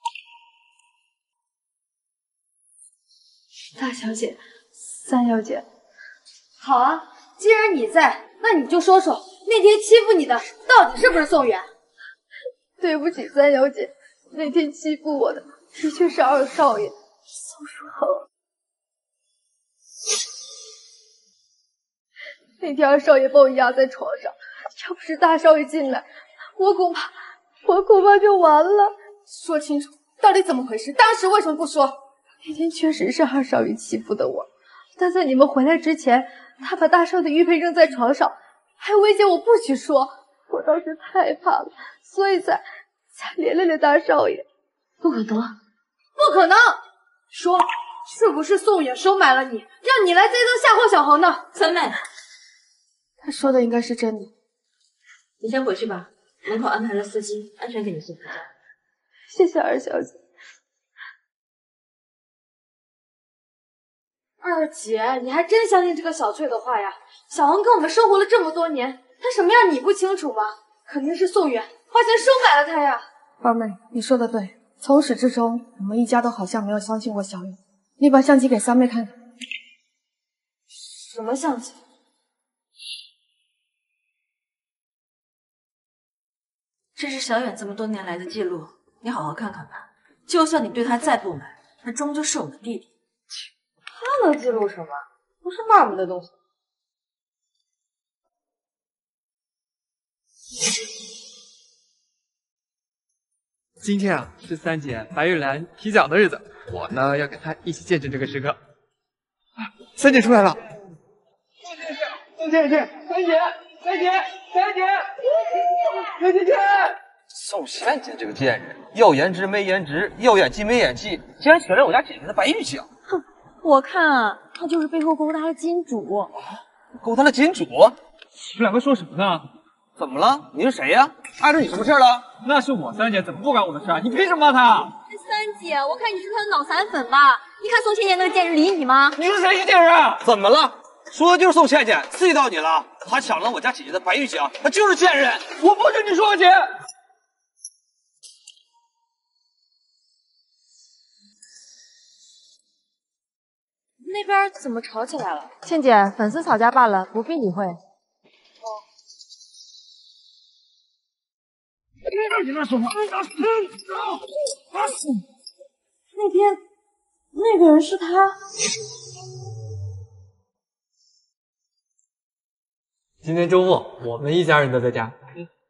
大小姐，三小姐，好啊，既然你在，那你就说说那天欺负你的到底是不是宋远？对不起，三小姐，那天欺负我的的确是二少爷宋书恒。那天二少爷把我压在床上，要不是大少爷进来，我恐怕就完了。说清楚，到底怎么回事？当时为什么不说？ 那天确实是二少爷欺负的我，但在你们回来之前，他把大少的玉佩扔在床上，还威胁我不许说。我当时太怕了，所以才连累了大少爷。 不可能，不可能！说是不是宋远收买了你，让你来这顿吓唬小恒的？ 三妹， 他说的应该是真的。 你先回去吧，门口安排了司机，安全给你送回家。 谢谢二小姐。 二姐，你还真相信这个小翠的话呀？小恒跟我们生活了这么多年，他什么样你不清楚吗？肯定是宋远花钱收买了他呀。 二妹，你说的对，从始至终，我们一家都好像没有相信过小远。你把相机给三妹看看。 什么相机？ 这是小远这么多年来的记录，你好好看看吧。就算你对他再不满，他终究是我们弟弟。 他能记录什么？不是爸爸的东西。 今天啊，是三姐白玉兰提奖的日子，我呢要跟她一起见证这个时刻。三姐出来了！三姐！ 宋茜姐这个贱人，要颜值没颜值，要演技没演技，竟然取来我家姐姐的白玉奖。 哼，我看啊，他就是背后勾搭了金主。 勾搭了金主？你们两个说什么呢？ 怎么了？你是谁呀？碍着你什么事了？ 那是我三姐，怎么不关我的事啊？你凭什么骂她？ 三姐，我看你是他的脑残粉吧？你看宋茜茜那个贱人理你吗？ 你是谁贱人？怎么了？说的就是宋茜茜，刺激到你了。她抢了我家姐姐的白玉奖，她就是贱人。 我不许你说我姐。 那边怎么吵起来了？ 茜姐，粉丝吵架罢了，不必理会。 那边那个人是他。 今天周末，我们一家人都在家。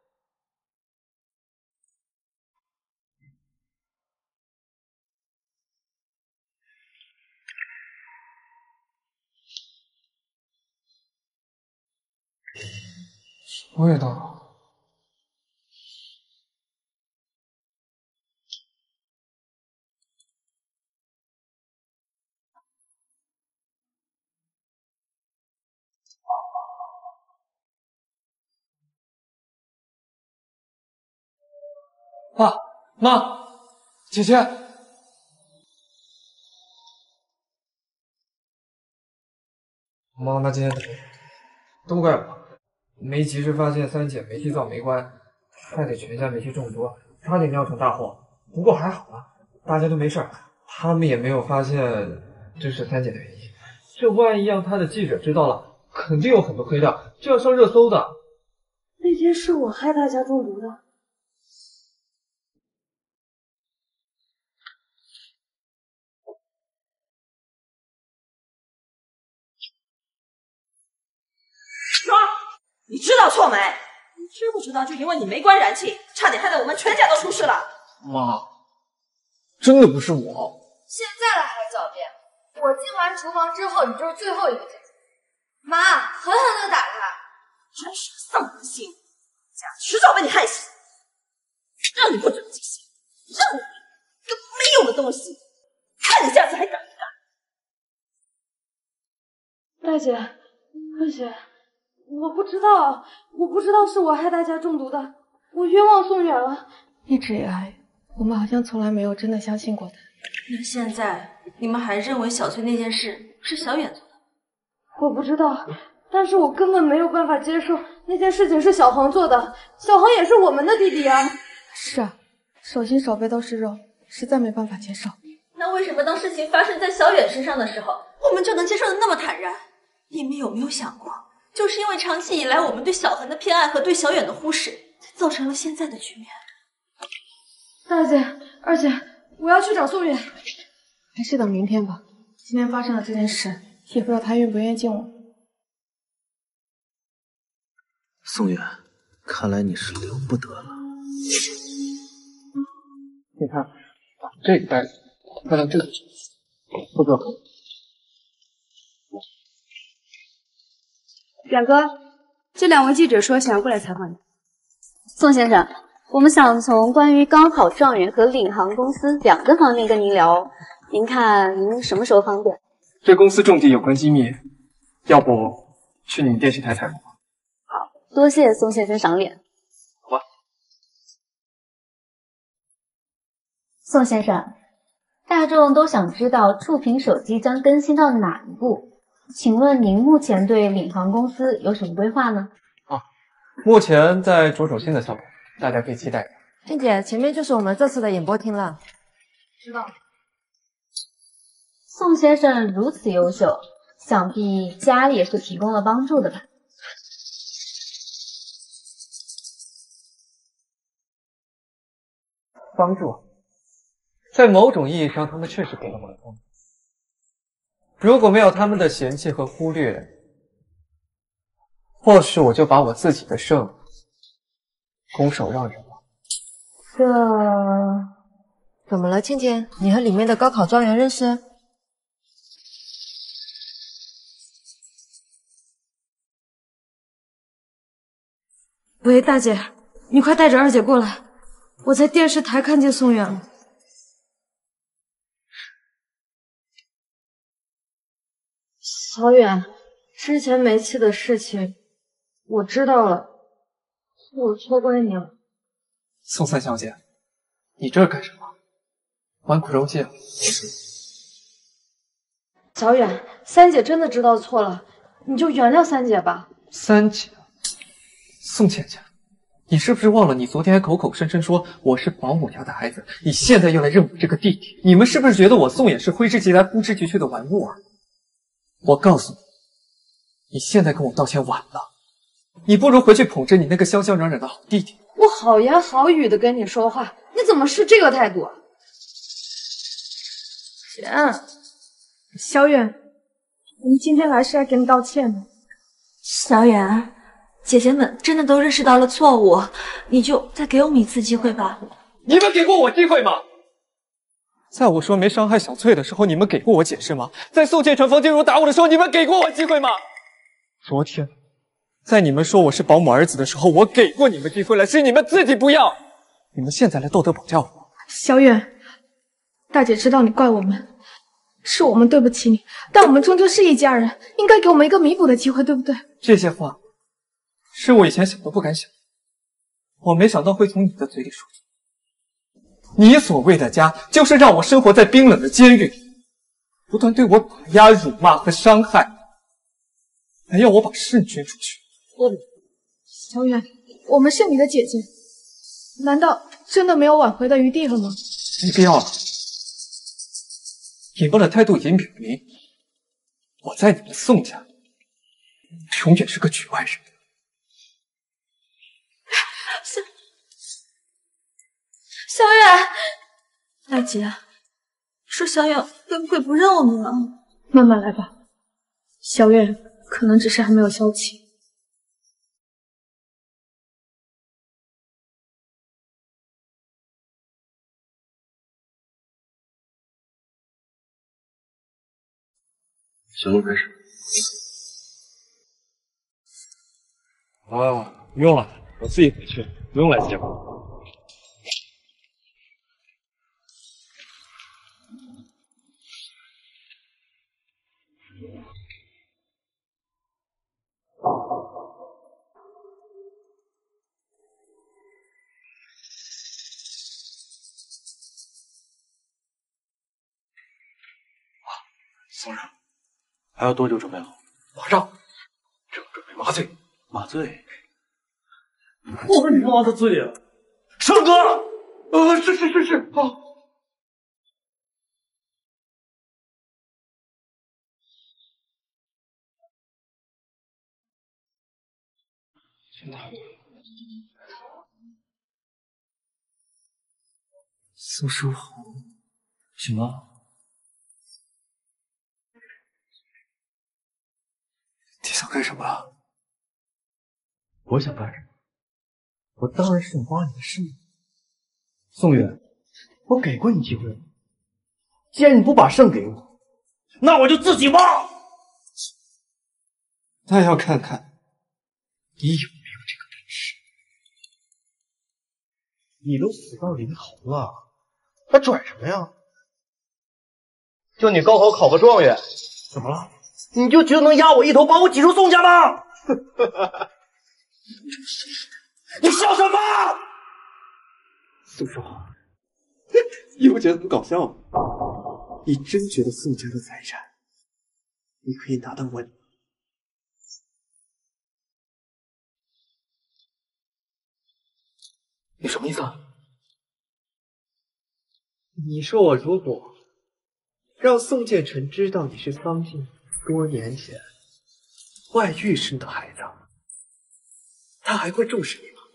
什么味道？爸妈，姐姐，妈，那今天都怪我，没及时发现三姐煤气灶没关，害得全家煤气中毒，差点酿成大祸。不过还好啊，大家都没事，他们也没有发现这是三姐的原因。这万一让他的记者知道了，肯定有很多黑料，就要上热搜的。 那天是我害大家中毒的。 你知道错没？你知不知道，就因为你没关燃气，差点害得我们全家都出事了。 妈，真的不是我。 现在了还狡辩？我进完厨房之后，你就是最后一个进去。妈，狠狠的打他！ 真是丧门星，家迟早被你害死。让你不长记性，让你个没用的东西，看你下次还敢不敢！ 大姐，大姐。我不知道是我害大家中毒的，我冤枉宋远了。 一直以来，我们好像从来没有真的相信过他。 那现在你们还认为小翠那件事是小远做的？ 我不知道，但是我根本没有办法接受那件事情是小恒做的。小恒也是我们的弟弟啊。 是啊，手心手背都是肉，实在没办法接受。 那为什么当事情发生在小远身上的时候，我们就能接受的那么坦然？你们有没有想过？就是因为长期以来我们对小恒的偏爱和对小远的忽视，才造成了现在的局面。 大姐、二姐，我要去找宋远。 还是等明天吧。今天发生了这件事，也不知道他愿不愿意见我。 宋远，看来你是留不得了。 你看，把这个袋子放到这里， 不哥， 表哥，这2位记者说想要过来采访你。 宋先生，我们想从关于高考状元和领航公司2个方面跟您聊哦。您看您什么时候方便？ 这公司重地有关机密，要不去你们电视台采访吧？ 多谢宋先生赏脸。 好吧。 宋先生，大众都想知道触屏手机将更新到哪一步，请问您目前对领航公司有什么规划呢？ 目前在着手新的项目，大家可以期待一下。 静姐，前面就是我们这次的演播厅了。 知道。 宋先生如此优秀，想必家里也是提供了帮助的吧？ 帮助，在某种意义上，他们确实给了我帮助。如果没有他们的嫌弃和忽略，或许我就把我自己的胜拱手让人了。 这怎么了，倩倩？你和里面的高考状元认识？喂，大姐，你快带着二姐过来，我在电视台看见宋远了。小远，之前煤气的事情我知道了，我错怪你了。 宋三小姐，你这干什么？玩苦肉计啊！ 小远，三姐真的知道错了，你就原谅三姐吧。 三姐，宋倩倩，你是不是忘了你昨天还口口声声说我是保姆家的孩子，你现在又来认我这个弟弟？你们是不是觉得我宋衍是挥之即来呼之即去的玩物啊？我告诉你，你现在跟我道歉晚了，你不如回去捧着你那个香香软软的好弟弟。 我好言好语的跟你说话，你怎么是这个态度啊？ 姐，小远，我们今天来是来给你道歉的。 小远，姐姐们真的都认识到了错误，你就再给我们一次机会吧。 你们给过我机会吗？在我说没伤害小翠的时候，你们给过我解释吗？在宋建成、房静茹打我的时候，你们给过我机会吗？昨天，在你们说我是保姆儿子的时候，我给过你们机会了，是你们自己不要。你们现在来道德绑架我。 小远，大姐知道你怪我们，是我们对不起你，但我们终究是一家人，应该给我们一个弥补的机会，对不对？ 这些话，是我以前想都不敢想，我没想到会从你的嘴里说出。你所谓的家，就是让我生活在冰冷的监狱里，不断对我打压、辱骂和伤害，还要我把肾捐出去。 小远，我们是你的姐姐，难道真的没有挽回的余地了吗？ 没必要了。你们的态度已经表明，我在你们宋家永远是个局外人。 小远，大姐，说小远会不会不认我们了？ 慢慢来吧，小远可能只是还没有消气。 行了，开始。 不用了，我自己回去，不用来接我。 宋少，还要多久准备好？ 马上， 正准备麻醉。麻醉？ 我说你妈的醉啊！胜哥，是，好。 现在，宋书豪醒了。你想干什么？ 我想干什么？ 我当然是想挖你的肾。 宋远，我给过你机会了，既然你不把肾给我， 那我就自己挖。 那要看看你有没有这个本事。 你都死到临头了，还拽什么呀？就你高考考个状元，怎么了？你就觉得能压我一头，把我挤出宋家吗？你笑什么？ 宋叔，你不觉得很搞笑吗？你真觉得宋家的财产你可以拿得稳？ 你什么意思啊？ 你说我如果让宋建成知道你是桑静多年前外遇生的孩子，他还会重视你吗？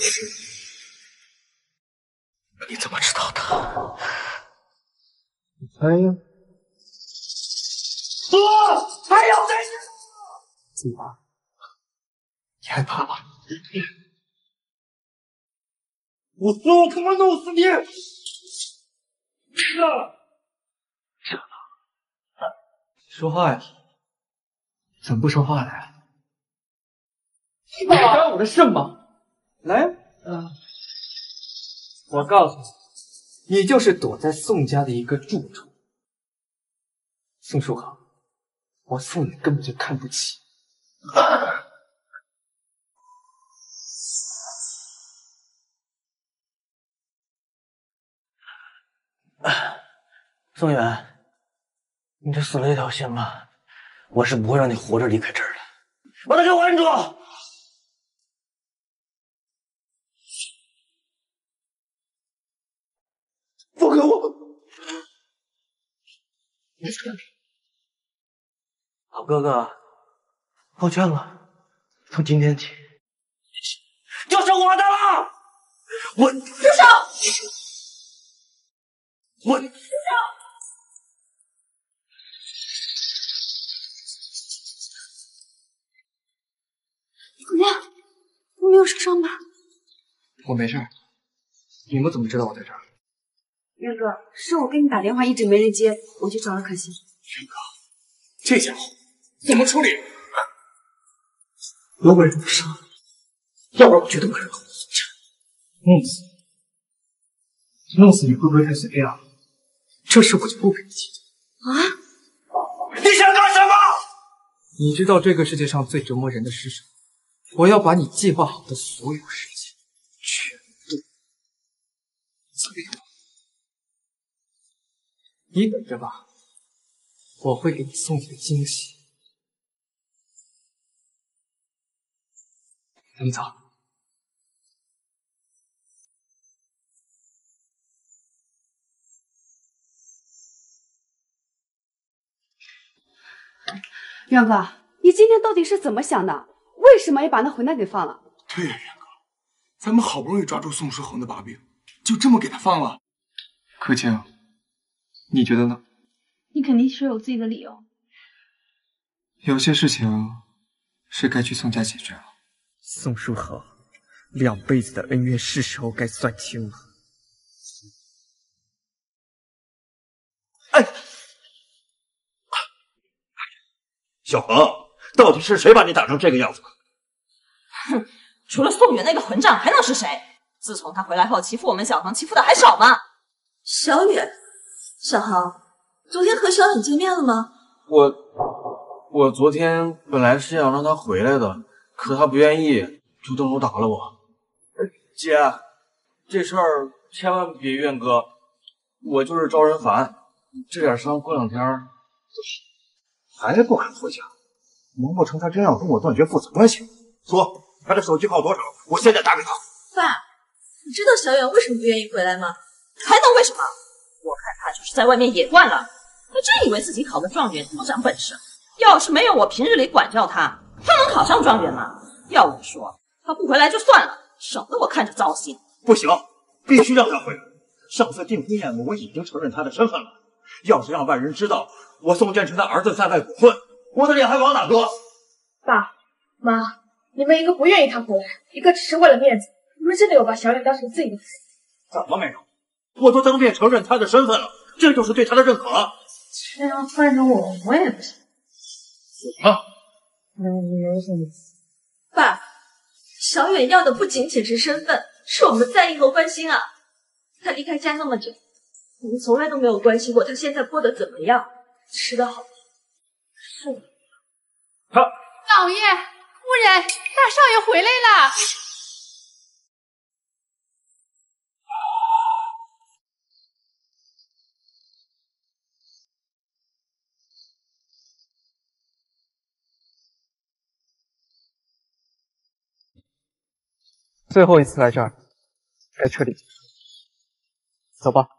你怎么知道的？ 你猜呀？ 还要再试？ 怎么？你害怕了？ 我最后他妈弄死你！ 说话呀！怎么不说话来？你干我的事吗？来，我告诉你，你就是躲在宋家的一个蛀虫。宋书豪，我宋远根本就看不起。 宋远，你这死了一条心了，我是不会让你活着离开这儿的。把他给我按住！放开我！好哥哥，抱歉了，从今天起就是我的了。我住手！我住手！ 怎么样？你没有受伤吧？ 我没事。你们怎么知道我在这儿？ 元哥，是我给你打电话一直没人接，我去找了可心。 元哥，这家伙怎么处理？ 有本事你杀了，要不然我绝对不可能和你一战。弄死你，弄死你会不会太随便啊？这事我就不跟你计较。 啊！ 你想干什么？ 你知道这个世界上最折磨人的是什么？我要把你计划好的所有事情全部摧毁。你等着吧，我会给你送一个惊喜。咱们走。 元哥，你今天到底是怎么想的？为什么要把那混蛋给放了？ 对呀，元哥，咱们好不容易抓住宋诗恒的把柄，就这么给他放了？ 可晴，你觉得呢？ 你肯定是有自己的理由。 有些事情是该去宋家解决了。宋书豪，2辈子的恩怨是时候该算清了。 哎，小恒，到底是谁把你打成这个样子？ 哼，除了宋远那个混账，还能是谁？自从他回来后，欺负我们小恒欺负的还少吗？ 小远，小恒，昨天和小远见面了吗？ 我昨天本来是想让他回来的，可他不愿意，就动手打了我。姐，这事儿千万别怨哥，我就是招人烦，这点伤过2天就好。 还不肯回家？难不成他真要跟我断绝父子关系？说他的手机号多少？我现在打给他。 爸，你知道小远为什么不愿意回来吗？ 还能为什么？我看他就是在外面野惯了，他真以为自己考个状元多长本事。要是没有我平日里管教他，他能考上状元吗？要我说，他不回来就算了，省得我看着糟心。 不行，必须让他回来。上次订婚宴我已经承认他的身份了，要是让外人知道我宋建成的儿子在外鬼混，我的脸还往哪搁？ 爸妈，你们一个不愿意他回来，一个只是为了面子，你们真的有把小远当成自己的父亲？ 怎么没有？我都当面承认他的身份了，这就是对他的认可。 这样换成我也不行。 怎么？ 没什么。爸，小远要的不仅仅是身份，是我们在意和关心啊。他离开家那么久，我们从来都没有关心过他现在过得怎么样，吃得好。是。 老爷、夫人，大少爷回来了。 最后一次来这儿，该彻底结束。走吧。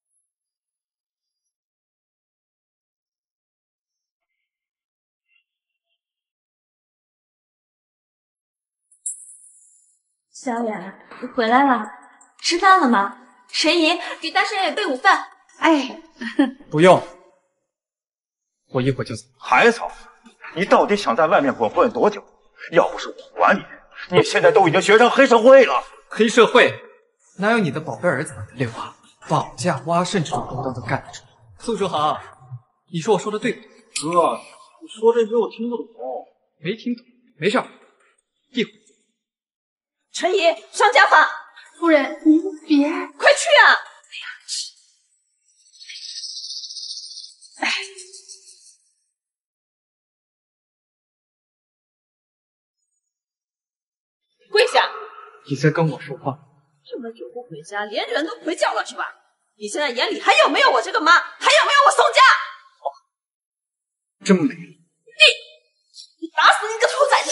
小远，你回来了，吃饭了吗？神姨，给大少爷备午饭。哎， 不用，我一会儿就走。 还嫂子，你到底想在外面混多久？要不是我管你，你现在都已经学上黑社会了。 黑社会哪有你的宝贝儿子六啊？绑架、挖肾这种勾当都干得出。宋书豪，你说我说的对不对？ 哥，你说这些我听不懂。 没听懂，没事儿，一会儿。 陈姨，上家法。 夫人，您别， 快去啊！哎，跪下！ 你在跟我说话？ 这么久不回家，连人都回脚了是吧？你现在眼里还有没有我这个妈？还有没有我宋家？ 真美丽！ 你打死你个兔崽子！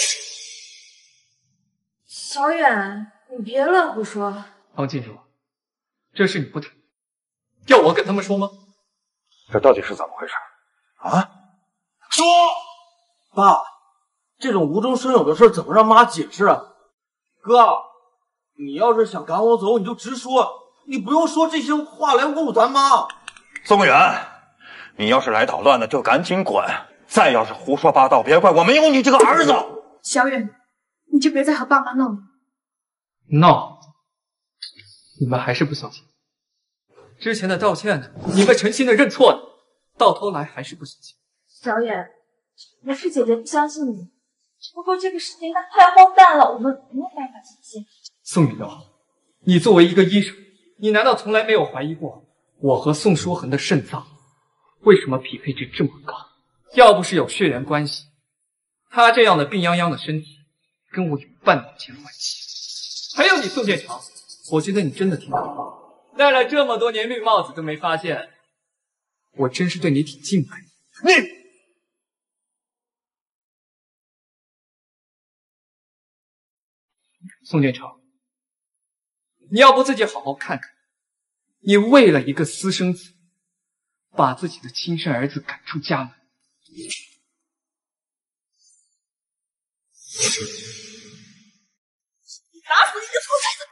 小远，你别乱胡说。 王静茹，这事你不谈，要我跟他们说吗？ 这到底是怎么回事啊？ 说，爸，这种无中生有的事怎么让妈解释啊？哥，你要是想赶我走，你就直说，你不用说这些话来侮辱咱妈。 宋远，你要是来捣乱的，就赶紧滚！再要是胡说八道，别怪我没有你这个儿子。 小远，你就别再和爸妈闹了。 闹？你们还是不相信？之前的道歉呢？你们诚心的认错呢？到头来还是不相信？ 小远，不是姐姐不相信你，只不过这个事情它太荒诞了，我们没有办法相信。 宋雨柔，你作为一个医生，你难道从来没有怀疑过我和宋书恒的肾脏为什么匹配值这么高？要不是有血缘关系，他这样的病殃殃的身体跟我有半毛钱关系。还有你宋建成，我觉得你真的挺可怕，戴了这么多年绿帽子都没发现，我真是对你挺敬佩。你宋建成，你要不自己好好看看，你为了一个私生子，把自己的亲生儿子赶出家门。 打死你个臭崽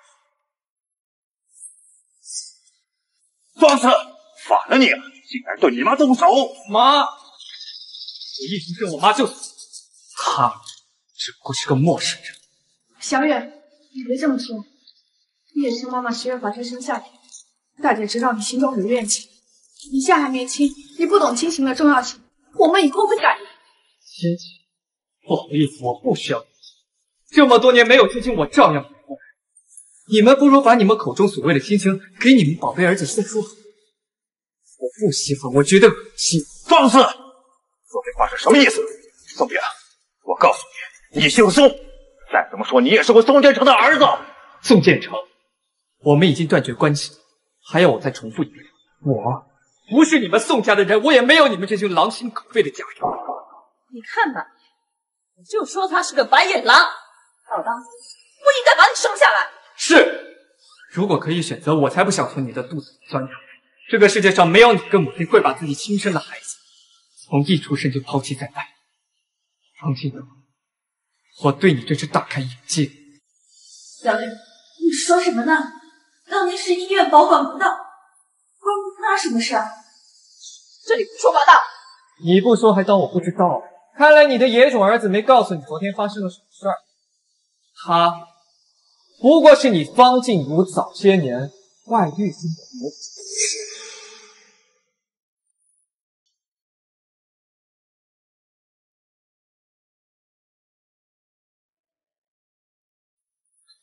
子！ 庄子，反了你了，竟然对你妈动手！ 妈，我一直跟我妈就死，她只不过是个陌生人。 小远，你别这么说，你也是妈妈10月怀胎生下的，大姐知道你心中有怨气，你现在还年轻，你不懂亲情的重要性，我们以后会改的。 亲情？不好意思，我不需要亲情，这么多年没有亲情，我照样活过来。你们不如把你们口中所谓的亲情给你们宝贝儿子宋书恒。我不稀罕，我觉得恶心。 放肆！说这话是什么意思？宋远，我告诉你，你姓宋，再怎么说你也是我宋建成的儿子。 宋建成，我们已经断绝关系了，还要我再重复一遍？我不是你们宋家的人，我也没有你们这群狼心狗肺的家人。 你看吧，你就说他是个白眼狼，老当不应该把你生下来。 是，如果可以选择，我才不想从你的肚子里钻出来。这个世界上没有哪个母亲会把自己亲生的孩子从一出生就抛弃在外。方静茹，我对你真是大开眼界。 小月，你说什么呢？当年是医院保管不当，关他什么事啊？这里胡说八道！ 你不说还当我不知道。看来你的野种儿子没告诉你昨天发生了什么事儿。他不过是你方静茹早些年外遇中的母子。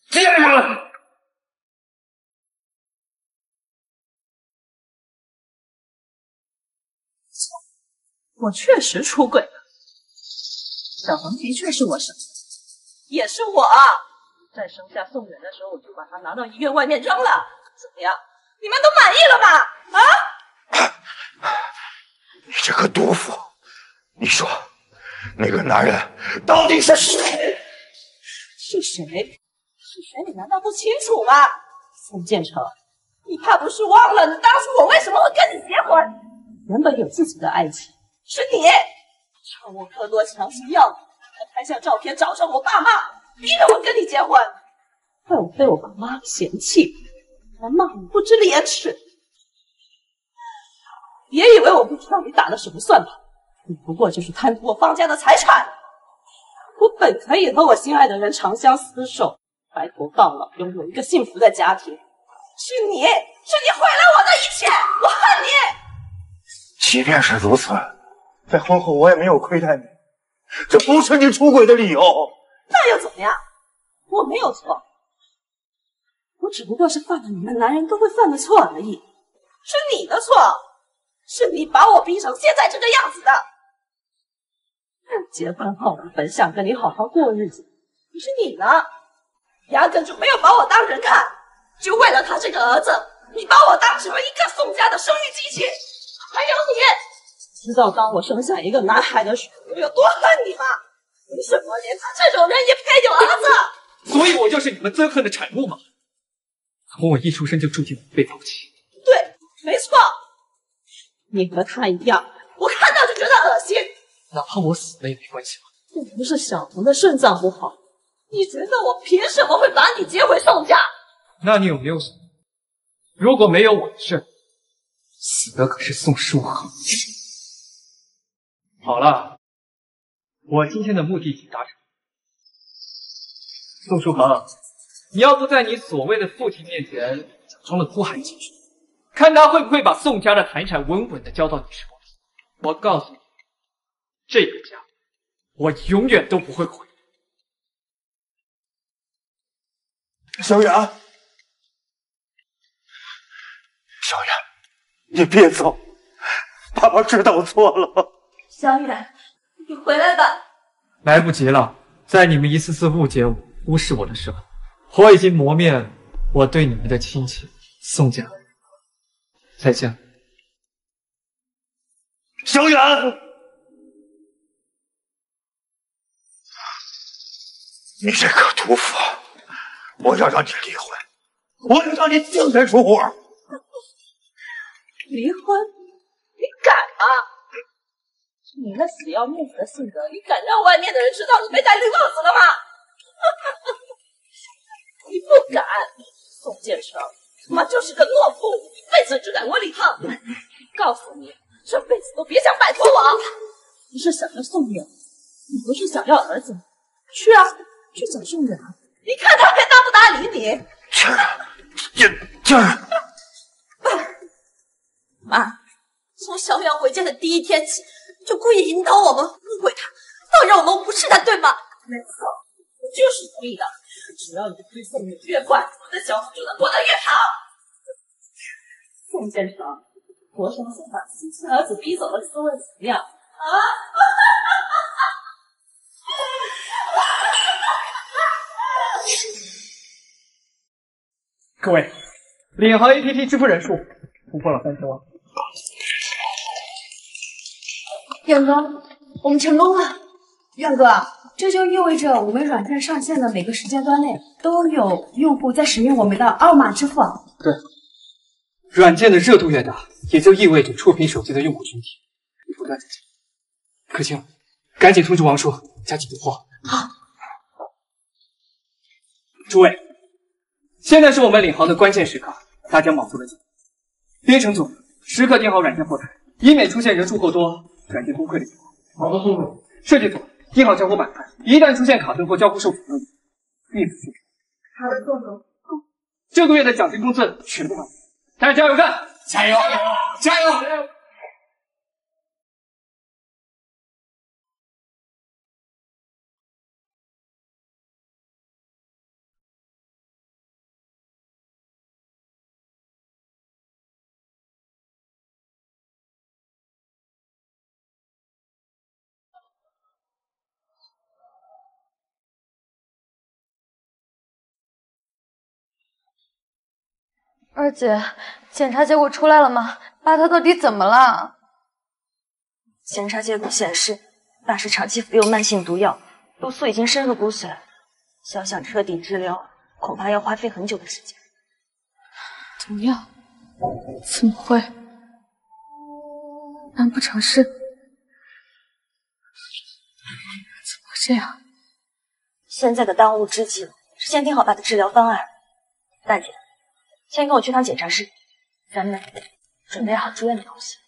贱人！ 我确实出轨了，小恒的确是我生的，也是我。在生下宋远的时候，我就把他拿到医院外面扔了。怎么样？你们都满意了吧？ 你这个毒妇！你说，那个男人到底是谁？ 是谁？是谁？你难道不清楚吗？宋建成，你怕不是忘了你当初我为什么会跟你结婚？原本有自己的爱情，是你趁我科多强行要你，还拍下照片找上我爸妈，逼着我跟你结婚，害我被我爸妈嫌弃，还骂你不知廉耻。别以为我不知道你打了什么算盘，你不过就是贪图我方家的财产。我本可以和我心爱的人长相厮守，白头到老，拥有一个幸福的家庭。是你毁了我的一切，我恨你。 即便是如此，在婚后我也没有亏待你，这不是你出轨的理由。 那又怎么样？我没有错，我只不过是犯了你们男人都会犯的错而已。是你的错，是你把我逼成现在这个样子的。结婚后我本想跟你好好过日子，可是你呢，压根就没有把我当人看，就为了他这个儿子，你把我当成了一个宋家的生育机器。还有你，知道当我生下一个男孩的时候我有多恨你吗？为什么连他这种人也配有儿子？ 所以我就是你们憎恨的产物吗？从我一出生就注定被抛弃。 对，没错，你和他一样，我看到就觉得恶心。 哪怕我死了也没关系吗？ 又不是小红的肾脏不好，你觉得我凭什么会把你接回宋家？ 那你有没有想，如果没有我的事，死的可是宋书恒。好了，我今天的目的已经达成。宋书恒，你要不在你所谓的父亲面前假装的哭喊几句，看他会不会把宋家的财产稳稳的交到你手里。我告诉你，这个家我永远都不会毁。 小远，小远，你别走，爸爸知道错了。 小远，你回来吧。 来不及了，在你们一次次误解我、无视我的时候，我已经磨灭了我对你们的亲情。宋家，再见。 小远，你这个毒妇，我要让你离婚，我要让你净身出户。 离婚？你敢吗？你那死要面子的性格，你敢让外面的人知道你被戴绿帽子了吗？你不敢！宋建成他妈就是个懦夫，一辈子只敢窝里横。告诉你，这辈子都别想摆脱我！你是想要宋远，你不是想要儿子吗？去啊，去找宋远啊！你看他还搭不搭理你？ 静儿， 妈，从小远回家的第一天起，就故意引导我们误会他，好让我们无视他，对吗？没错，我就是故意的。只要你对宋远越坏，我的小红就能过得越好。宋建成，活生生把亲生儿子逼走的滋味怎么样？啊！ 各位，领航 APP 支付人数突破了3000万。 远哥，我们成功了。远哥，这就意味着我们软件上线的每个时间段内都有用户在使用我们的二维码支付。 对，软件的热度越大，也就意味着触屏手机的用户群体不断增加。可晴，赶紧通知王叔加紧补货。 好。 诸位，现在是我们领航的关键时刻，大家卯足了劲。编程组时刻盯好软件后台，以免出现人数过多、软件崩溃的情况。好的，宋总。设计组盯好交互板块，一旦出现卡顿或交互受阻的问题，立即修正。 好的，宋总。 这个月的奖金工资全部完成，大家加油干！加油！加油！ 二姐，检查结果出来了吗？爸他到底怎么了？ 检查结果显示，爸是长期服用慢性毒药，毒素已经深入骨髓，想彻底治疗，恐怕要花费很久的时间。 毒药？怎么会？难不成是？怎么会这样？ 现在的当务之急是先听好爸的治疗方案。大姐，先跟我去趟检查室，咱们准备好住院的东西。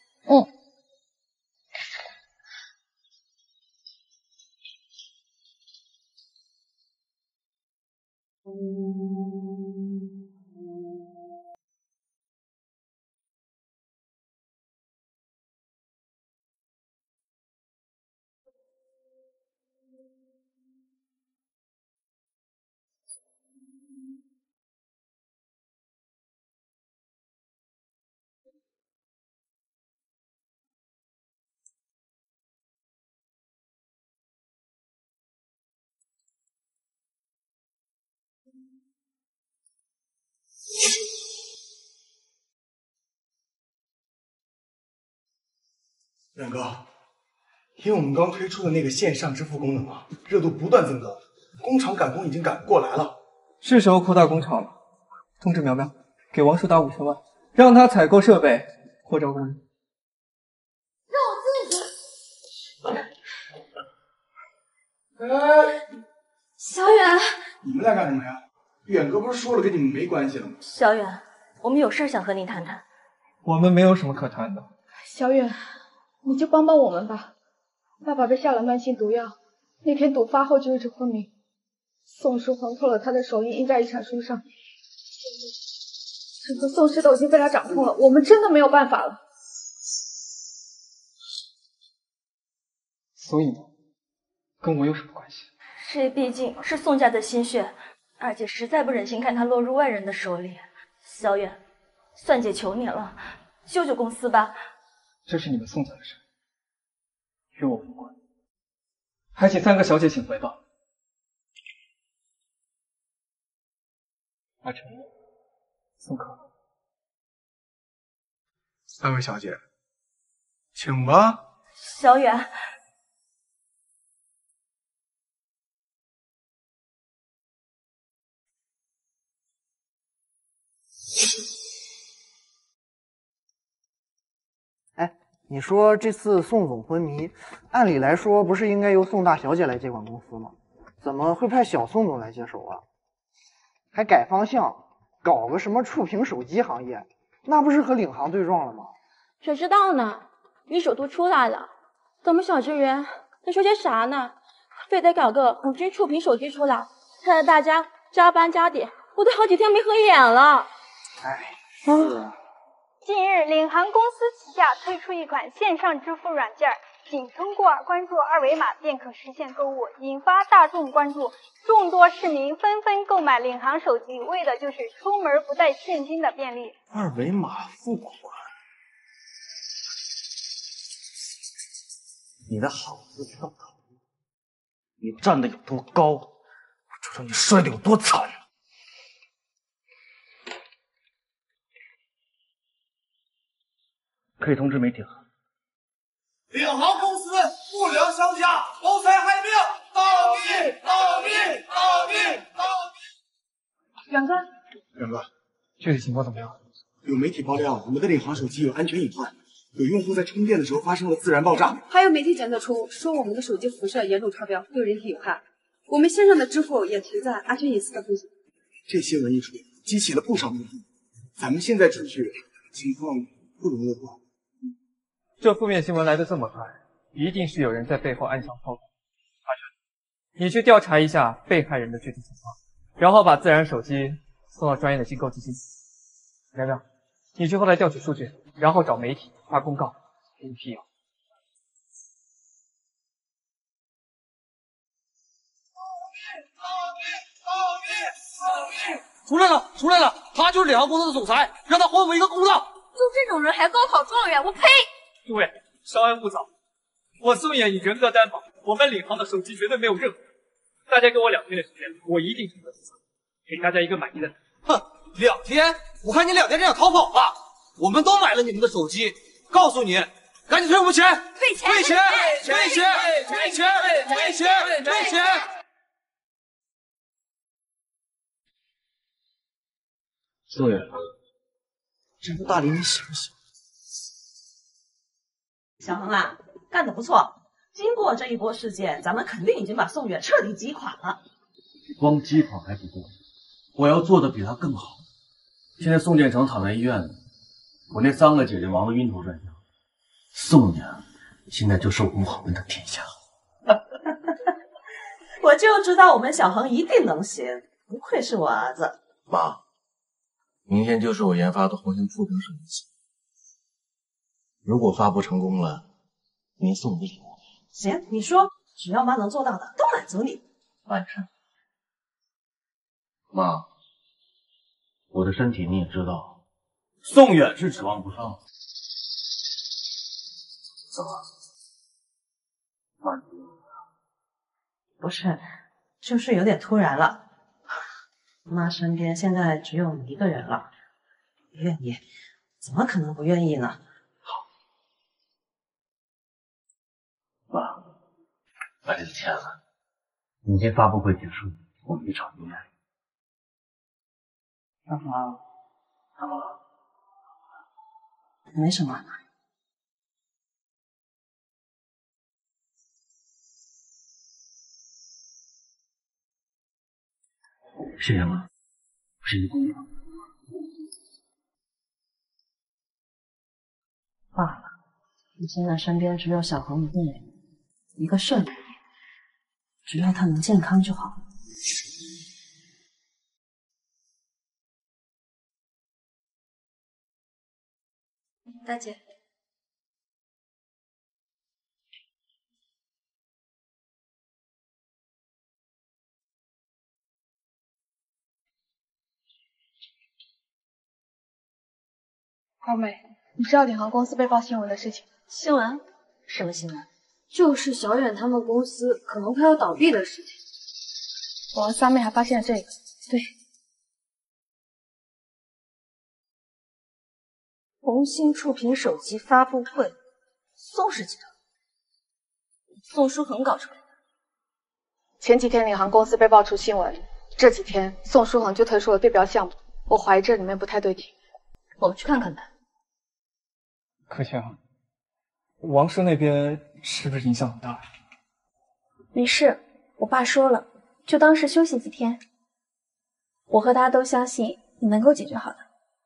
远哥，因为我们刚推出的那个线上支付功能啊，热度不断增高，工厂赶工已经赶不过来了。 是时候扩大工厂了。通知苗苗，给王叔打5000万，让他采购设备，扩招工人。 让我进去。小远， 你们来干什么呀？远哥不是说了跟你们没关系了吗？ 小远，我们有事想和你谈谈。 我们没有什么可谈的。 小远，你就帮帮我们吧。爸爸被下了慢性毒药，那天毒发后就一直昏迷。宋书恒偷了他的手印，印在遗产书上。整个宋氏都已经被他掌控了，我们真的没有办法了。 所以呢，跟我有什么关系？ 这毕竟是宋家的心血，二姐实在不忍心看他落入外人的手里。小远，算姐求你了，救救公司吧。 这是你们宋家的事，与我无关。还请3个小姐请回吧。阿成，宋可 ，3位小姐，请吧。 小远， 你说这次宋总昏迷，按理来说不是应该由宋大小姐来接管公司吗？怎么会派小宋总来接手啊？还改方向，搞个什么触屏手机行业，那不是和领航对撞了吗？ 谁知道呢？你手都出来了，咱们小职员能说些啥呢？非得搞个5G触屏手机出来，害得大家加班加点，我都好几天没合眼了。 哎，是啊。 近日，领航公司旗下推出一款线上支付软件，仅通过关注二维码便可实现购物，引发大众关注。众多市民纷纷购买领航手机，为的就是出门不带现金的便利。 二维码付款，你的好字跳头，你站得有多高，我知道你摔得有多惨。可以通知媒体了。 领航公司不良商家谋财害命，告密！告密！告密！告密！ 远哥， 远哥， 具体情况怎么样？ 有媒体爆料，我们的领航手机有安全隐患，有用户在充电的时候发生了自燃爆炸。 还有媒体检测出说我们的手机辐射严重超标，对人体有害。我们线上的支付也存在安全隐私的风险。 这新闻一出，激起了不少民愤。咱们现在出去，情况不容恶化。 这负面新闻来得这么快，一定是有人在背后暗箱操作。阿全，你去调查一下被害人的具体情况，然后把自燃手机送到专业的机构进行。苗苗，你去后台调取数据，然后找媒体发公告给你辟谣。 出来了，出来了！他就是领航公司的总裁，让他还我一个公道！ 就这种人还高考状元，我呸！ 诸位，稍安勿躁，我宋野以人格担保，我们领航的手机绝对没有任何。大家给我2天的时间，我一定成个自责，给大家一个满意的。 哼， 2天？我看你2天就想逃跑吧？我们都买了你们的手机，告诉你，赶紧退我们钱！ 退钱！ 退钱！退钱！退钱！退钱！退钱！ 宋远，这步大礼你行不行？ 小恒啊，干得不错。经过这一波事件，咱们肯定已经把宋远彻底击垮了。 光击垮还不够，我要做的比他更好。现在宋建成躺在医院里，我那3个姐姐忙得晕头转向，宋家现在就是吴恒的天下。 我就知道我们小恒一定能行，不愧是我儿子。 妈，明天就是我研发的红星触屏手机，如果发布成功了，您送我礼物。 行，你说，只要妈能做到的，都满足你。 晚上，妈，我的身体你也知道，宋远是指望不上。怎么？妈， 不是，就是有点突然了。妈身边现在只有你一个人了，愿意，怎么可能不愿意呢？ 妈，把这个签了。明天发布会结束，我们去找医院。 小恒， 怎么了？ 没什么。 谢谢妈，我是你姑娘。 罢了，你现在身边只有小恒一个人。一个肾，只要他能健康就好。 大姐， 高美，你知道领航公司被曝新闻的事情？ 新闻？什么新闻？就是小远他们公司可能快要倒闭的事情。 我上面还发现了这个，对， 红星触屏手机发布会，宋氏集团，宋书恒搞出来的。 前几天领航公司被爆出新闻，这几天宋书恒就推出了对标项目，我怀疑这里面不太对劲。 我们去看看吧。 可香，王叔那边是不是影响很大？ 没事，我爸说了，就当是休息几天。我和他都相信你能够解决好的。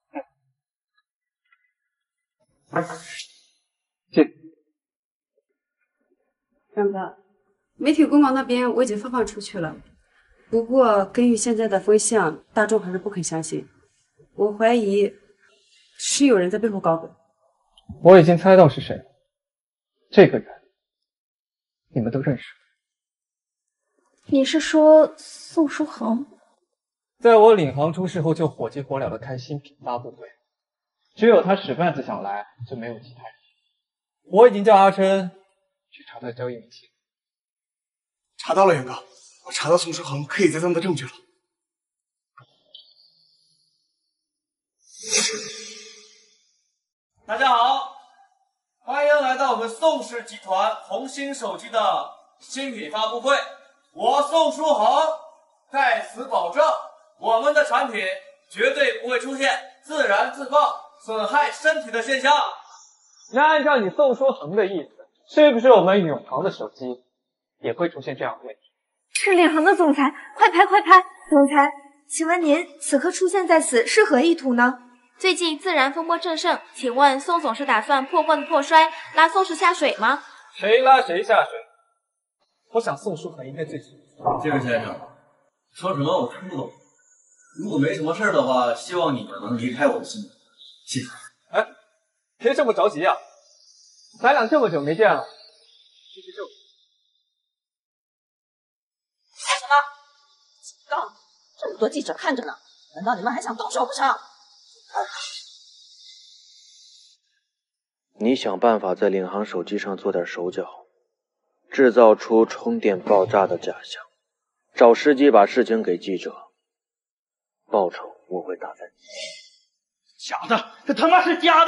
亮哥，媒体公告那边我已经发放出去了，不过根据现在的风向，大众还是不肯相信。我怀疑是有人在背后搞鬼。 我已经猜到是谁了，这个人你们都认识。 你是说宋书恒？ 在我领航出事后就火急火燎的开新品发布会，只有他使绊子想来，就没有其他人。我已经叫阿琛去查他的交易明细。 查到了，元哥，我查到宋书恒可以栽赃的证据了。 大家好，欢迎来到我们宋氏集团红星手机的新品发布会。我宋书恒在此保证，我们的产品绝对不会出现自燃自爆、损害身体的现象。 那按照你宋书恒的意思，是不是我们永航的手机也会出现这样的问题？ 是领航的总裁，快拍快拍！总裁，请问您此刻出现在此是何意图呢？最近自燃风波正盛，请问宋总是打算破罐子破摔，拉宋氏下水吗？ 谁拉谁下水？我想宋书恒应该最清楚。 这位先生，说什么我听不懂。如果没什么事的话，希望你们能离开我的新闻。谢谢。 哎，别这么着急啊，咱俩这么久没见了，继续救。 干什么？警告！这么多记者看着呢，难道你们还想动手不成？ 你想办法在领航手机上做点手脚，制造出充电爆炸的假象，找时机把事情给记者，报酬我会打在你。 假的，这他妈是假的！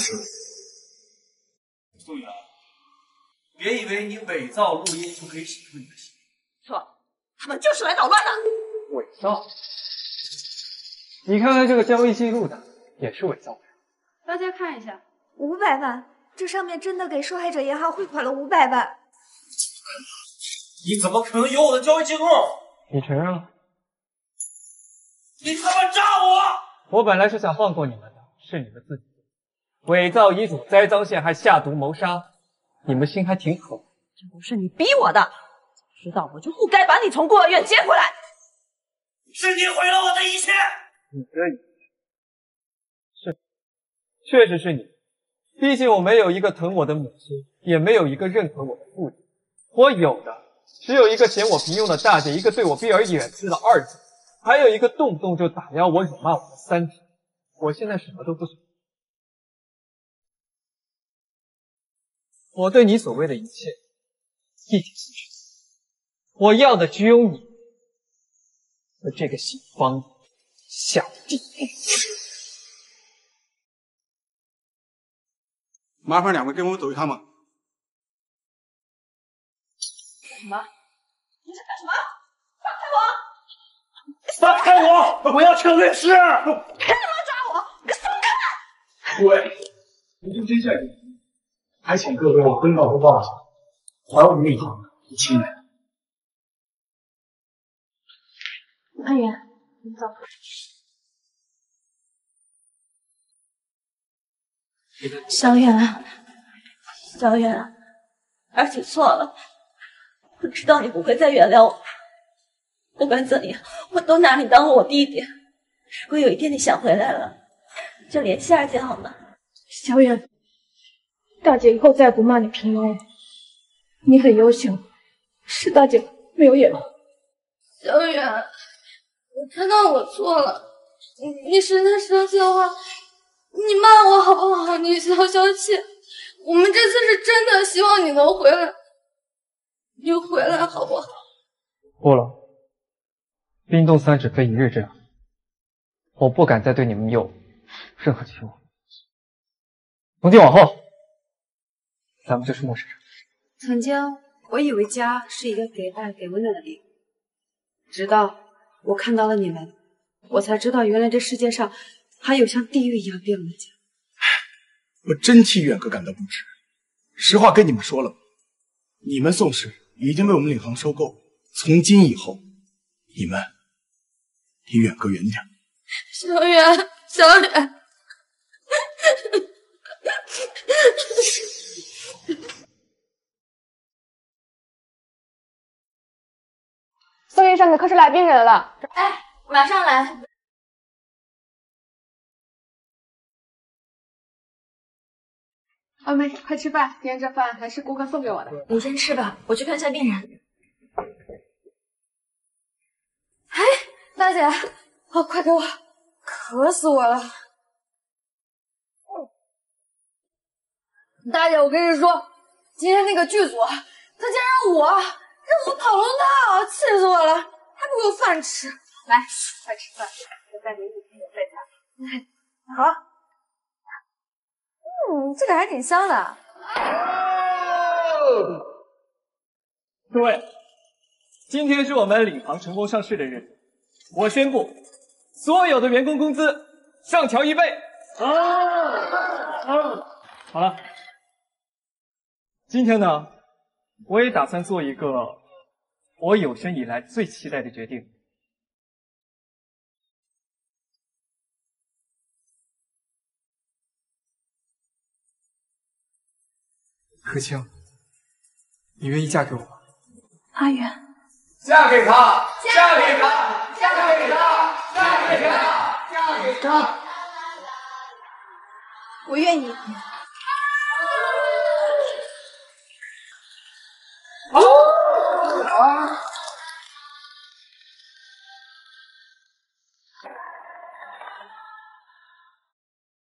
宋远，别以为你伪造录音就可以洗出你的嫌疑。 错，他们就是来捣乱的。 伪造？你看看这个交易记录的，也是伪造的。 大家看一下 ，500万，这上面真的给受害者银行汇款了500万。 你怎么可能有我的交易记录？ 你承认了？ 你他妈炸我！ 我本来是想放过你们的，是你们自己伪造遗嘱、栽赃陷害、下毒谋杀，你们心还挺狠。 这不是你逼我的，知道我就不该把你从孤儿院接回来。 是你毁了我的一切。 你的一切是，确实是你。毕竟我没有一个疼我的母亲，也没有一个认可我的父亲，我有的只有一个嫌我平庸的大姐，一个对我避而远之的二姐，还有一个动不动就打压我、辱骂我的三姐。我现在什么都不想。我对你所谓的一切一点兴趣。我要的只有你和这个姓方的小弟。 麻烦两位跟我走一趟吧。 什么？你在干什么？ 放开我！我要请律师！ 凭什么抓我？你松开！ 诸位，如今真相已明，还请各位公道不报销，还我们银行1000元。 安源，你走。 小远，小远，儿子错了，我知道你不会再原谅我。不管怎样，我都拿你当我弟弟。如果有一天你想回来了，就联系二姐好吗？ 小远，大姐以后再不骂你平庸了。你很优秀，是大姐没有眼光。 小远，我知道我错了，你实在生气的话，你骂我好不好？你消消气。我们这次是真的希望你能回来，你回来好不好？ 不了。冰冻三尺非一日之凉，我不敢再对你们有任何期望。从今往后，咱们就是陌生人。 曾经我以为家是一个给爱给温暖的地方，直到我看到了你们，我才知道原来这世界上还有像地狱一样冰冷的家。 我真替远哥感到不值。实话跟你们说了吧，你们宋氏已经被我们领航收购，从今以后，你们离远哥远点。 小远，小远。 宋医生给科室来病人了，哎，马上来。 阿妹，快吃饭，今天这饭还是顾客送给我的。 你先吃吧，我去看一下病人。 哎，大姐，哦，快给我，渴死我了。大姐，我跟你说，今天那个剧组，他竟然让我跑龙套，气死我了，还不给我饭吃。来，快吃饭，我带你5天免费餐。好。这个还挺香的。 各位，今天是我们领航成功上市的日子，我宣布，所有的员工工资上调1倍。好了，今天呢，我也打算做一个我有生以来最期待的决定。可清，你愿意嫁给我吗？ 阿远， 嫁给他，嫁给他，嫁给他，嫁给他，嫁给他。 我愿意。